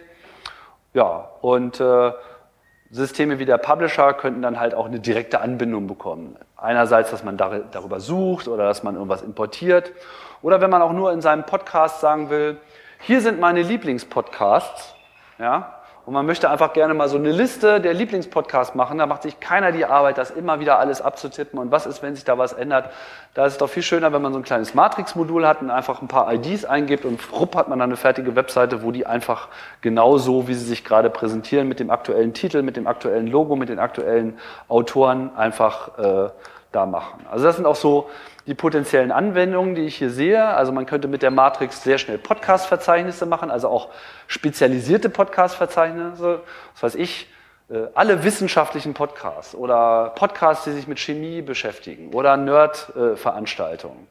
Ja, und äh, Systeme wie der Publisher könnten dann halt auch eine direkte Anbindung bekommen. Einerseits, dass man dar darüber sucht oder dass man irgendwas importiert. Oder wenn man auch nur in seinem Podcast sagen will, hier sind meine Lieblingspodcasts, ja, und man möchte einfach gerne mal so eine Liste der Lieblingspodcasts machen, da macht sich keiner die Arbeit, das immer wieder alles abzutippen und was ist, wenn sich da was ändert. Da ist es doch viel schöner, wenn man so ein kleines Matrix-Modul hat und einfach ein paar I Ds eingibt und rupp hat man dann eine fertige Webseite, wo die einfach genauso, wie sie sich gerade präsentieren, mit dem aktuellen Titel, mit dem aktuellen Logo, mit den aktuellen Autoren einfach äh, da machen. Also das sind auch so die potenziellen Anwendungen, die ich hier sehe. Also man könnte mit der Matrix sehr schnell Podcast-Verzeichnisse machen, also auch spezialisierte Podcast-Verzeichnisse, was weiß ich, alle wissenschaftlichen Podcasts oder Podcasts, die sich mit Chemie beschäftigen oder Nerd-Veranstaltungen.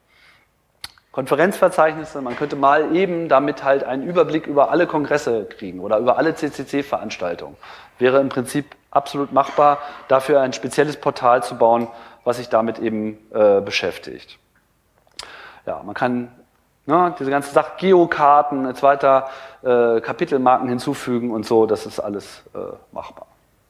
Konferenzverzeichnisse, man könnte mal eben damit halt einen Überblick über alle Kongresse kriegen oder über alle C C C-Veranstaltungen. Wäre im Prinzip absolut machbar, dafür ein spezielles Portal zu bauen, was sich damit eben äh, beschäftigt. Ja, man kann ne, diese ganze Sache, Geokarten und so weiter, äh, Kapitelmarken hinzufügen und so, das ist alles äh, machbar.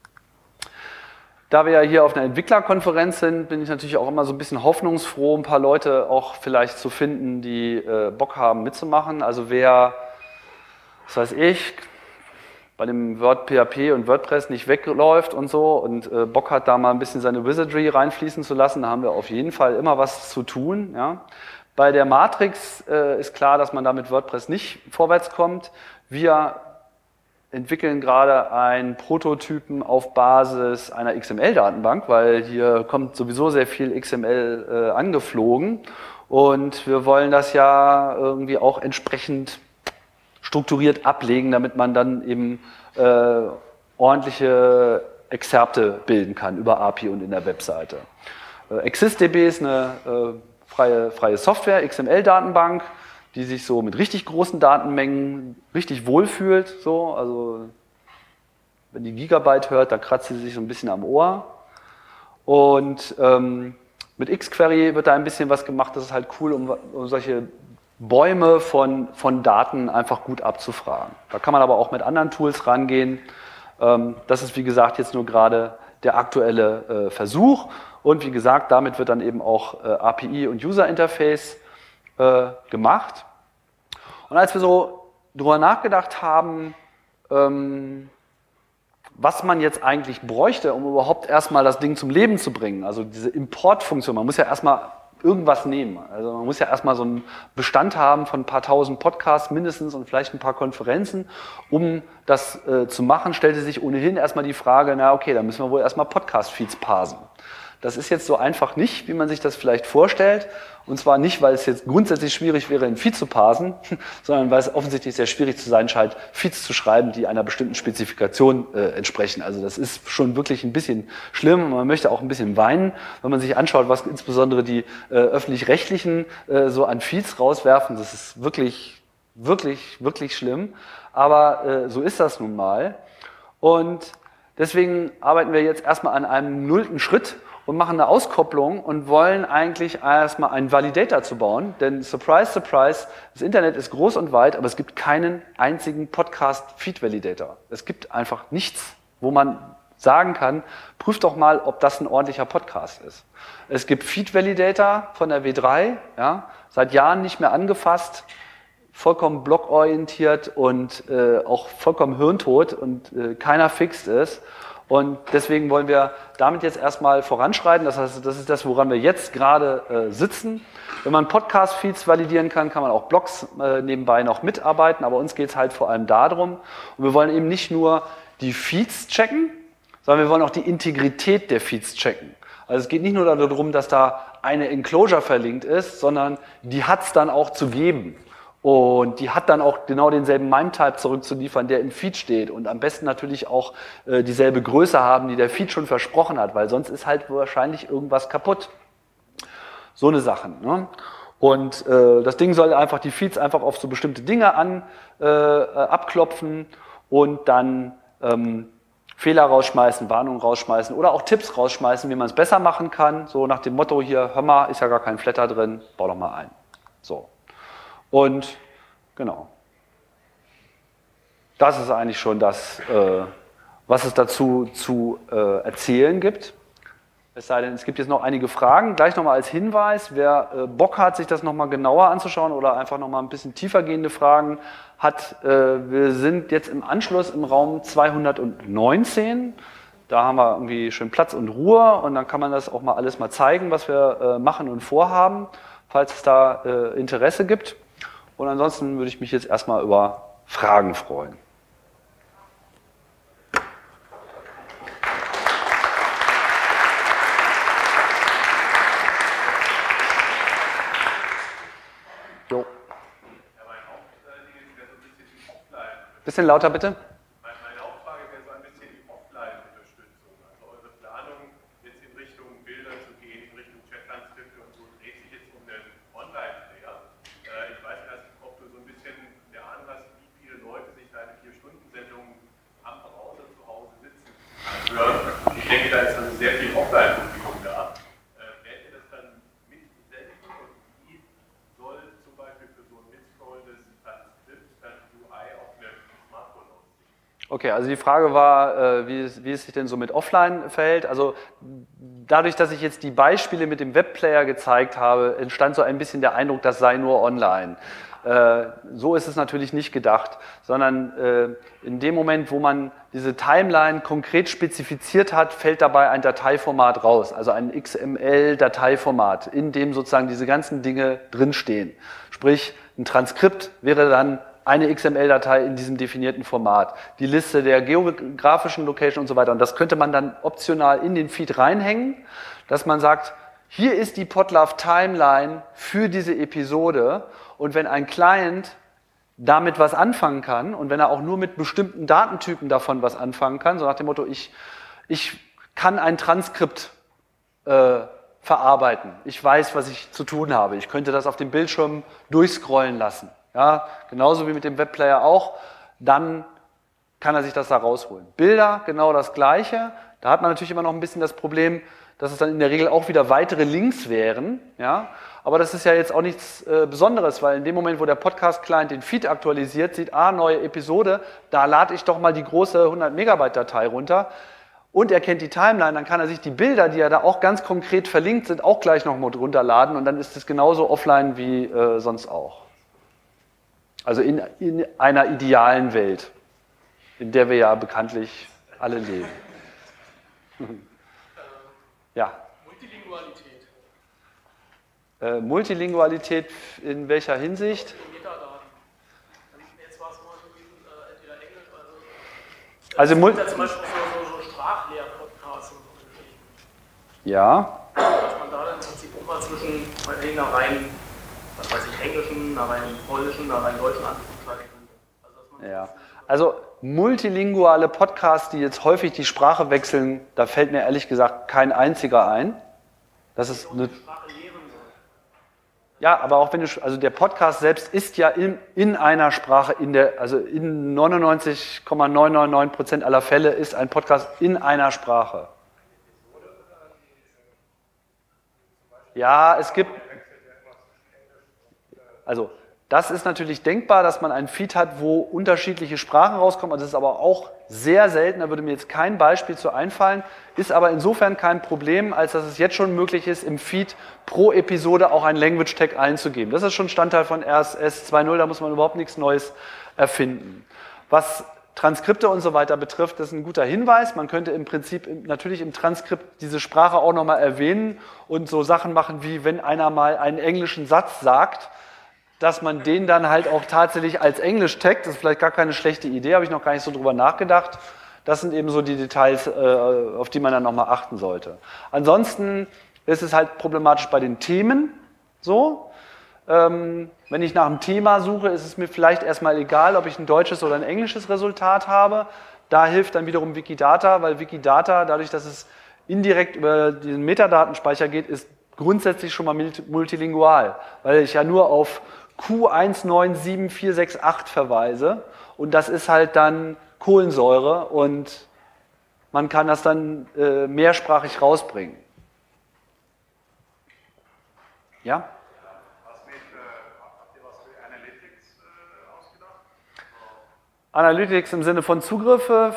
Da wir ja hier auf einer Entwicklerkonferenz sind, bin ich natürlich auch immer so ein bisschen hoffnungsfroh, ein paar Leute auch vielleicht zu finden, die äh, Bock haben mitzumachen. Also wer, was weiß ich, bei dem Word P H P und WordPress nicht wegläuft und so und äh, Bock hat, da mal ein bisschen seine Wizardry reinfließen zu lassen, da haben wir auf jeden Fall immer was zu tun. Ja. Bei der Matrix äh, ist klar, dass man da mit WordPress nicht vorwärts kommt. Wir entwickeln gerade einen Prototypen auf Basis einer X M L-Datenbank, weil hier kommt sowieso sehr viel X M L äh, angeflogen. und wir wollen das ja irgendwie auch entsprechend strukturiert ablegen, damit man dann eben äh, ordentliche Exzerpte bilden kann über A P I und in der Webseite. Äh, ExistDB ist eine äh, freie, freie Software, X M L-Datenbank, die sich so mit richtig großen Datenmengen richtig wohlfühlt. So. Also wenn die Gigabyte hört, dann kratzt sie sich so ein bisschen am Ohr. Und ähm, mit xQuery wird da ein bisschen was gemacht, das ist halt cool, um, um solche Bäume von, von Daten einfach gut abzufragen. Da kann man aber auch mit anderen Tools rangehen. Ähm, das ist wie gesagt jetzt nur gerade der aktuelle äh, Versuch. Und wie gesagt, damit wird dann eben auch äh, A P I und User Interface äh, gemacht. Und als wir so drüber nachgedacht haben, ähm, was man jetzt eigentlich bräuchte, um überhaupt erstmal das Ding zum Leben zu bringen, also diese Importfunktion, man muss ja erstmal irgendwas nehmen. Also man muss ja erstmal so einen Bestand haben von ein paar tausend Podcasts mindestens und vielleicht ein paar Konferenzen. Um das äh, zu machen, stellte sich ohnehin erstmal die Frage, na okay, dann müssen wir wohl erstmal Podcast-Feeds parsen. Das ist jetzt so einfach nicht, wie man sich das vielleicht vorstellt. Und zwar nicht, weil es jetzt grundsätzlich schwierig wäre, einen Feed zu parsen, sondern weil es offensichtlich sehr schwierig zu sein scheint, Feeds zu schreiben, die einer bestimmten Spezifikation äh, entsprechen. Also das ist schon wirklich ein bisschen schlimm. Man möchte auch ein bisschen weinen, wenn man sich anschaut, was insbesondere die äh, öffentlich-rechtlichen äh, so an Feeds rauswerfen. Das ist wirklich, wirklich, wirklich schlimm. Aber äh, so ist das nun mal. Und deswegen arbeiten wir jetzt erstmal an einem nullten Schritt und machen eine Auskopplung und wollen eigentlich erstmal einen Validator zu bauen, denn surprise, surprise, das Internet ist groß und weit, aber es gibt keinen einzigen Podcast-Feed-Validator. Es gibt einfach nichts, wo man sagen kann, prüft doch mal, ob das ein ordentlicher Podcast ist. Es gibt Feed-Validator von der W drei, ja, seit Jahren nicht mehr angefasst, vollkommen blockorientiert und äh, auch vollkommen hirntot und äh, keiner fixt es. Und deswegen wollen wir damit jetzt erstmal voranschreiten. Das heißt, das ist das, woran wir jetzt gerade äh, sitzen. Wenn man Podcast-Feeds validieren kann, kann man auch Blogs äh, nebenbei noch mitarbeiten. Aber uns geht es halt vor allem darum. Und wir wollen eben nicht nur die Feeds checken, sondern wir wollen auch die Integrität der Feeds checken. Also es geht nicht nur darum, dass da eine Enclosure verlinkt ist, sondern die hat es dann auch zu geben. Und die hat dann auch genau denselben MIME-Type zurückzuliefern, der im Feed steht. Und am besten natürlich auch äh, dieselbe Größe haben, die der Feed schon versprochen hat, weil sonst ist halt wahrscheinlich irgendwas kaputt. So eine Sachen. Ne? Und äh, das Ding soll einfach die Feeds einfach auf so bestimmte Dinge an, äh, abklopfen und dann ähm, Fehler rausschmeißen, Warnungen rausschmeißen oder auch Tipps rausschmeißen, wie man es besser machen kann. So nach dem Motto hier, hör mal, ist ja gar kein Flatter drin, bau doch mal ein. So. Und genau, das ist eigentlich schon das, äh, was es dazu zu äh, erzählen gibt. Es sei denn, es gibt jetzt noch einige Fragen. Gleich nochmal als Hinweis, wer äh, Bock hat, sich das nochmal genauer anzuschauen oder einfach nochmal ein bisschen tiefergehende Fragen hat, äh, wir sind jetzt im Anschluss im Raum zweihundertneunzehn. Da haben wir irgendwie schön Platz und Ruhe und dann kann man das auch mal alles mal zeigen, was wir äh, machen und vorhaben, falls es da äh, Interesse gibt. Und ansonsten würde ich mich jetzt erstmal über Fragen freuen. Jo. Bisschen lauter bitte. Meine Hauptfrage wäre so ein bisschen die Offline-Unterstützung. Also eure Planung, jetzt in Richtung Bilder zu gehen, in Richtung Chat-Transkripte und so, dreht sich jetzt um den Online-Player. Ich weiß nicht, ob du so ein bisschen eine Ahnung hast, wie viele Leute sich deine vier-Stunden-Sendung am Browser zu Hause sitzen anhören. Ich denke, da ist dann sehr viel Offline-Publikum da. Werdet ihr das dann mitsenden und wie soll zum Beispiel für so ein mitscrollendes Transkript dann U I auf einem Smartphone aussehen? Okay, also die Frage war, wie es, wie es sich denn so mit Offline verhält. Also dadurch, dass ich jetzt die Beispiele mit dem Webplayer gezeigt habe, entstand so ein bisschen der Eindruck, das sei nur online. Äh, so ist es natürlich nicht gedacht, sondern äh, in dem Moment, wo man diese Timeline konkret spezifiziert hat, fällt dabei ein Dateiformat raus, also ein X M L-Dateiformat, in dem sozusagen diese ganzen Dinge drinstehen. Sprich, ein Transkript wäre dann eine X M L-Datei in diesem definierten Format, die Liste der geografischen Location und so weiter. Und das könnte man dann optional in den Feed reinhängen, dass man sagt, hier ist die Podlove Timeline für diese Episode und wenn ein Client damit was anfangen kann und wenn er auch nur mit bestimmten Datentypen davon was anfangen kann, so nach dem Motto, ich, ich kann ein Transkript äh, verarbeiten, ich weiß, was ich zu tun habe, ich könnte das auf dem Bildschirm durchscrollen lassen, ja, genauso wie mit dem Webplayer auch, dann kann er sich das da rausholen. Bilder, genau das Gleiche, da hat man natürlich immer noch ein bisschen das Problem, dass es dann in der Regel auch wieder weitere Links wären, ja, aber das ist ja jetzt auch nichts äh, Besonderes, weil in dem Moment, wo der Podcast-Client den Feed aktualisiert, sieht, ah, neue Episode, da lade ich doch mal die große hundert Megabyte Datei runter und er kennt die Timeline, dann kann er sich die Bilder, die ja da auch ganz konkret verlinkt sind, auch gleich noch mal runterladen und dann ist es genauso offline wie äh, sonst auch. Also in, in einer idealen Welt, in der wir ja bekanntlich alle leben. Ja. Multilingualität. Äh, Multilingualität in welcher Hinsicht? Metadaten. Jetzt war es mal gewesen, äh, entweder Englisch, also. Also es Mul- gibt ja zum Beispiel so, so, so Sprachlehr-Podcasts und so Geschichten. Ja. Dass man da dann im Prinzip auch mal zwischen einer rein, was weiß ich, englischen, einer rein polnischen, einer rein deutschen Antwort schalten könnte. Also, dass man Ja. Also multilinguale Podcasts, die jetzt häufig die Sprache wechseln, da fällt mir ehrlich gesagt kein einziger ein. Das ist eine Sprache lehren soll. Ja, aber auch wenn du, also der Podcast selbst ist ja in, in einer Sprache, in der, also in neunundneunzig Komma neunhundertneunundneunzig Prozent aller Fälle ist ein Podcast in einer Sprache. Ja, es gibt, also das ist natürlich denkbar, dass man einen Feed hat, wo unterschiedliche Sprachen rauskommen, also das ist aber auch sehr selten, da würde mir jetzt kein Beispiel zu einfallen, ist aber insofern kein Problem, als dass es jetzt schon möglich ist, im Feed pro Episode auch einen Language Tag einzugeben. Das ist schon Bestandteil von R S S zwei Punkt null, da muss man überhaupt nichts Neues erfinden. Was Transkripte und so weiter betrifft, das ist ein guter Hinweis. Man könnte im Prinzip natürlich im Transkript diese Sprache auch nochmal erwähnen und so Sachen machen, wie wenn einer mal einen englischen Satz sagt, dass man den dann halt auch tatsächlich als Englisch taggt. Das ist vielleicht gar keine schlechte Idee, habe ich noch gar nicht so drüber nachgedacht. Das sind eben so die Details, auf die man dann nochmal achten sollte. Ansonsten ist es halt problematisch bei den Themen so. Wenn ich nach einem Thema suche, ist es mir vielleicht erstmal egal, ob ich ein deutsches oder ein englisches Resultat habe. Da hilft dann wiederum Wikidata, weil Wikidata, dadurch, dass es indirekt über diesen Metadatenspeicher geht, ist grundsätzlich schon mal multilingual, weil ich ja nur auf Q eins neun sieben vier sechs acht verweise und das ist halt dann Kohlensäure und man kann das dann äh, mehrsprachig rausbringen. Ja? Was mit, äh, habt ihr was für Analytics äh, ausgedacht? Analytics im Sinne von Zugriffe?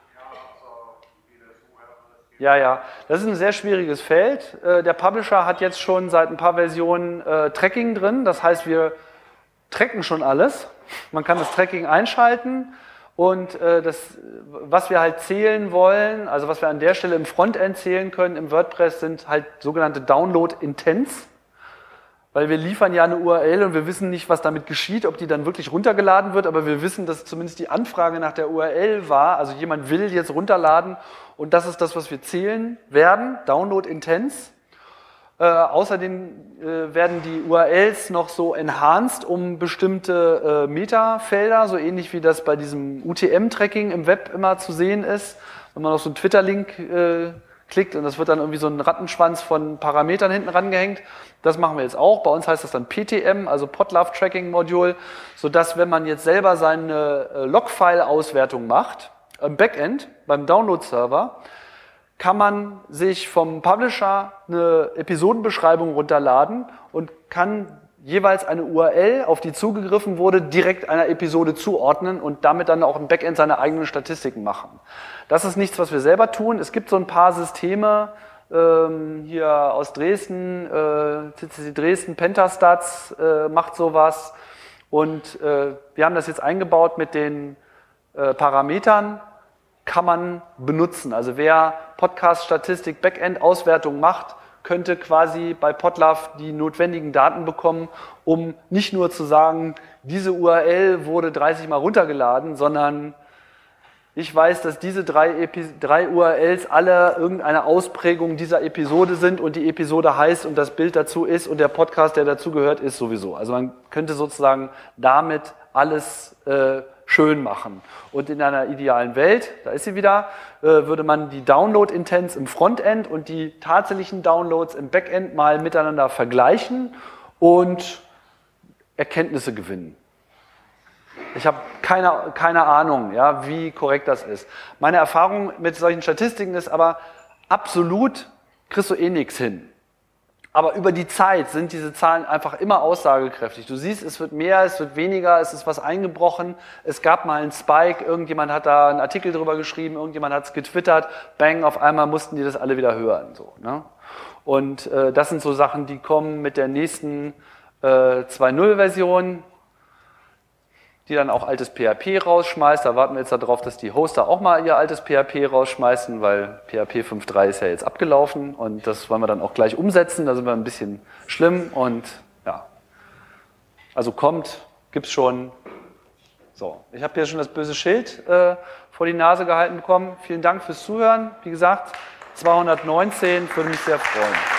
Ja, ja, das ist ein sehr schwieriges Feld. Der Publisher hat jetzt schon seit ein paar Versionen äh, Tracking drin, das heißt, wir tracken schon alles. Man kann das Tracking einschalten und äh, das, was wir halt zählen wollen, also was wir an der Stelle im Frontend zählen können, im WordPress sind halt sogenannte Download-Intents, weil wir liefern ja eine U R L und wir wissen nicht, was damit geschieht, ob die dann wirklich runtergeladen wird, aber wir wissen, dass zumindest die Anfrage nach der U R L war, also jemand will jetzt runterladen und das ist das, was wir zählen werden, Download-Intents. Äh, außerdem äh, werden die U R Ls noch so enhanced um bestimmte äh, Metafelder, so ähnlich wie das bei diesem U T M-Tracking im Web immer zu sehen ist. Wenn man auf so einen Twitter-Link äh, klickt und das wird dann irgendwie so ein Rattenschwanz von Parametern hinten rangehängt. Das machen wir jetzt auch. Bei uns heißt das dann P T M, also Podlove Tracking Module, sodass, wenn man jetzt selber seine äh, Logfile-Auswertung macht, im Backend, beim Download-Server, kann man sich vom Publisher eine Episodenbeschreibung runterladen und kann jeweils eine U R L, auf die zugegriffen wurde, direkt einer Episode zuordnen und damit dann auch im Backend seine eigenen Statistiken machen. Das ist nichts, was wir selber tun. Es gibt so ein paar Systeme, ähm, hier aus Dresden, äh, C C C Dresden, Pentastats äh, macht sowas und äh, wir haben das jetzt eingebaut mit den äh, Parametern, kann man benutzen. Also wer Podcast-Statistik, Backend-Auswertung macht, könnte quasi bei Podlove die notwendigen Daten bekommen, um nicht nur zu sagen, diese U R L wurde dreißig Mal runtergeladen, sondern Ich weiß, dass diese drei, Epi drei U R Ls alle irgendeine Ausprägung dieser Episode sind und die Episode heißt und das Bild dazu ist und der Podcast, der dazugehört, ist sowieso. Also man könnte sozusagen damit alles äh, schön machen. Und in einer idealen Welt, da ist sie wieder, äh, würde man die Download-Intents im Frontend und die tatsächlichen Downloads im Backend mal miteinander vergleichen und Erkenntnisse gewinnen. Ich habe keine, keine Ahnung, ja, wie korrekt das ist. Meine Erfahrung mit solchen Statistiken ist aber, absolut kriegst du eh nichts hin. Aber über die Zeit sind diese Zahlen einfach immer aussagekräftig. Du siehst, es wird mehr, es wird weniger, es ist was eingebrochen. Es gab mal einen Spike, irgendjemand hat da einen Artikel drüber geschrieben, irgendjemand hat es getwittert, bang, auf einmal mussten die das alle wieder hören. So, ne? Und äh, das sind so Sachen, die kommen mit der nächsten äh, zwei Punkt null-Version, die dann auch altes P H P rausschmeißt. Da warten wir jetzt darauf, dass die Hoster auch mal ihr altes P H P rausschmeißen, weil P H P fünf Punkt drei ist ja jetzt abgelaufen und das wollen wir dann auch gleich umsetzen. Da sind wir ein bisschen schlimm und ja, also kommt, gibt's schon. So, ich habe hier schon das böse Schild äh, vor die Nase gehalten bekommen. Vielen Dank fürs Zuhören. Wie gesagt, zweihundertneunzehn, würde mich sehr freuen.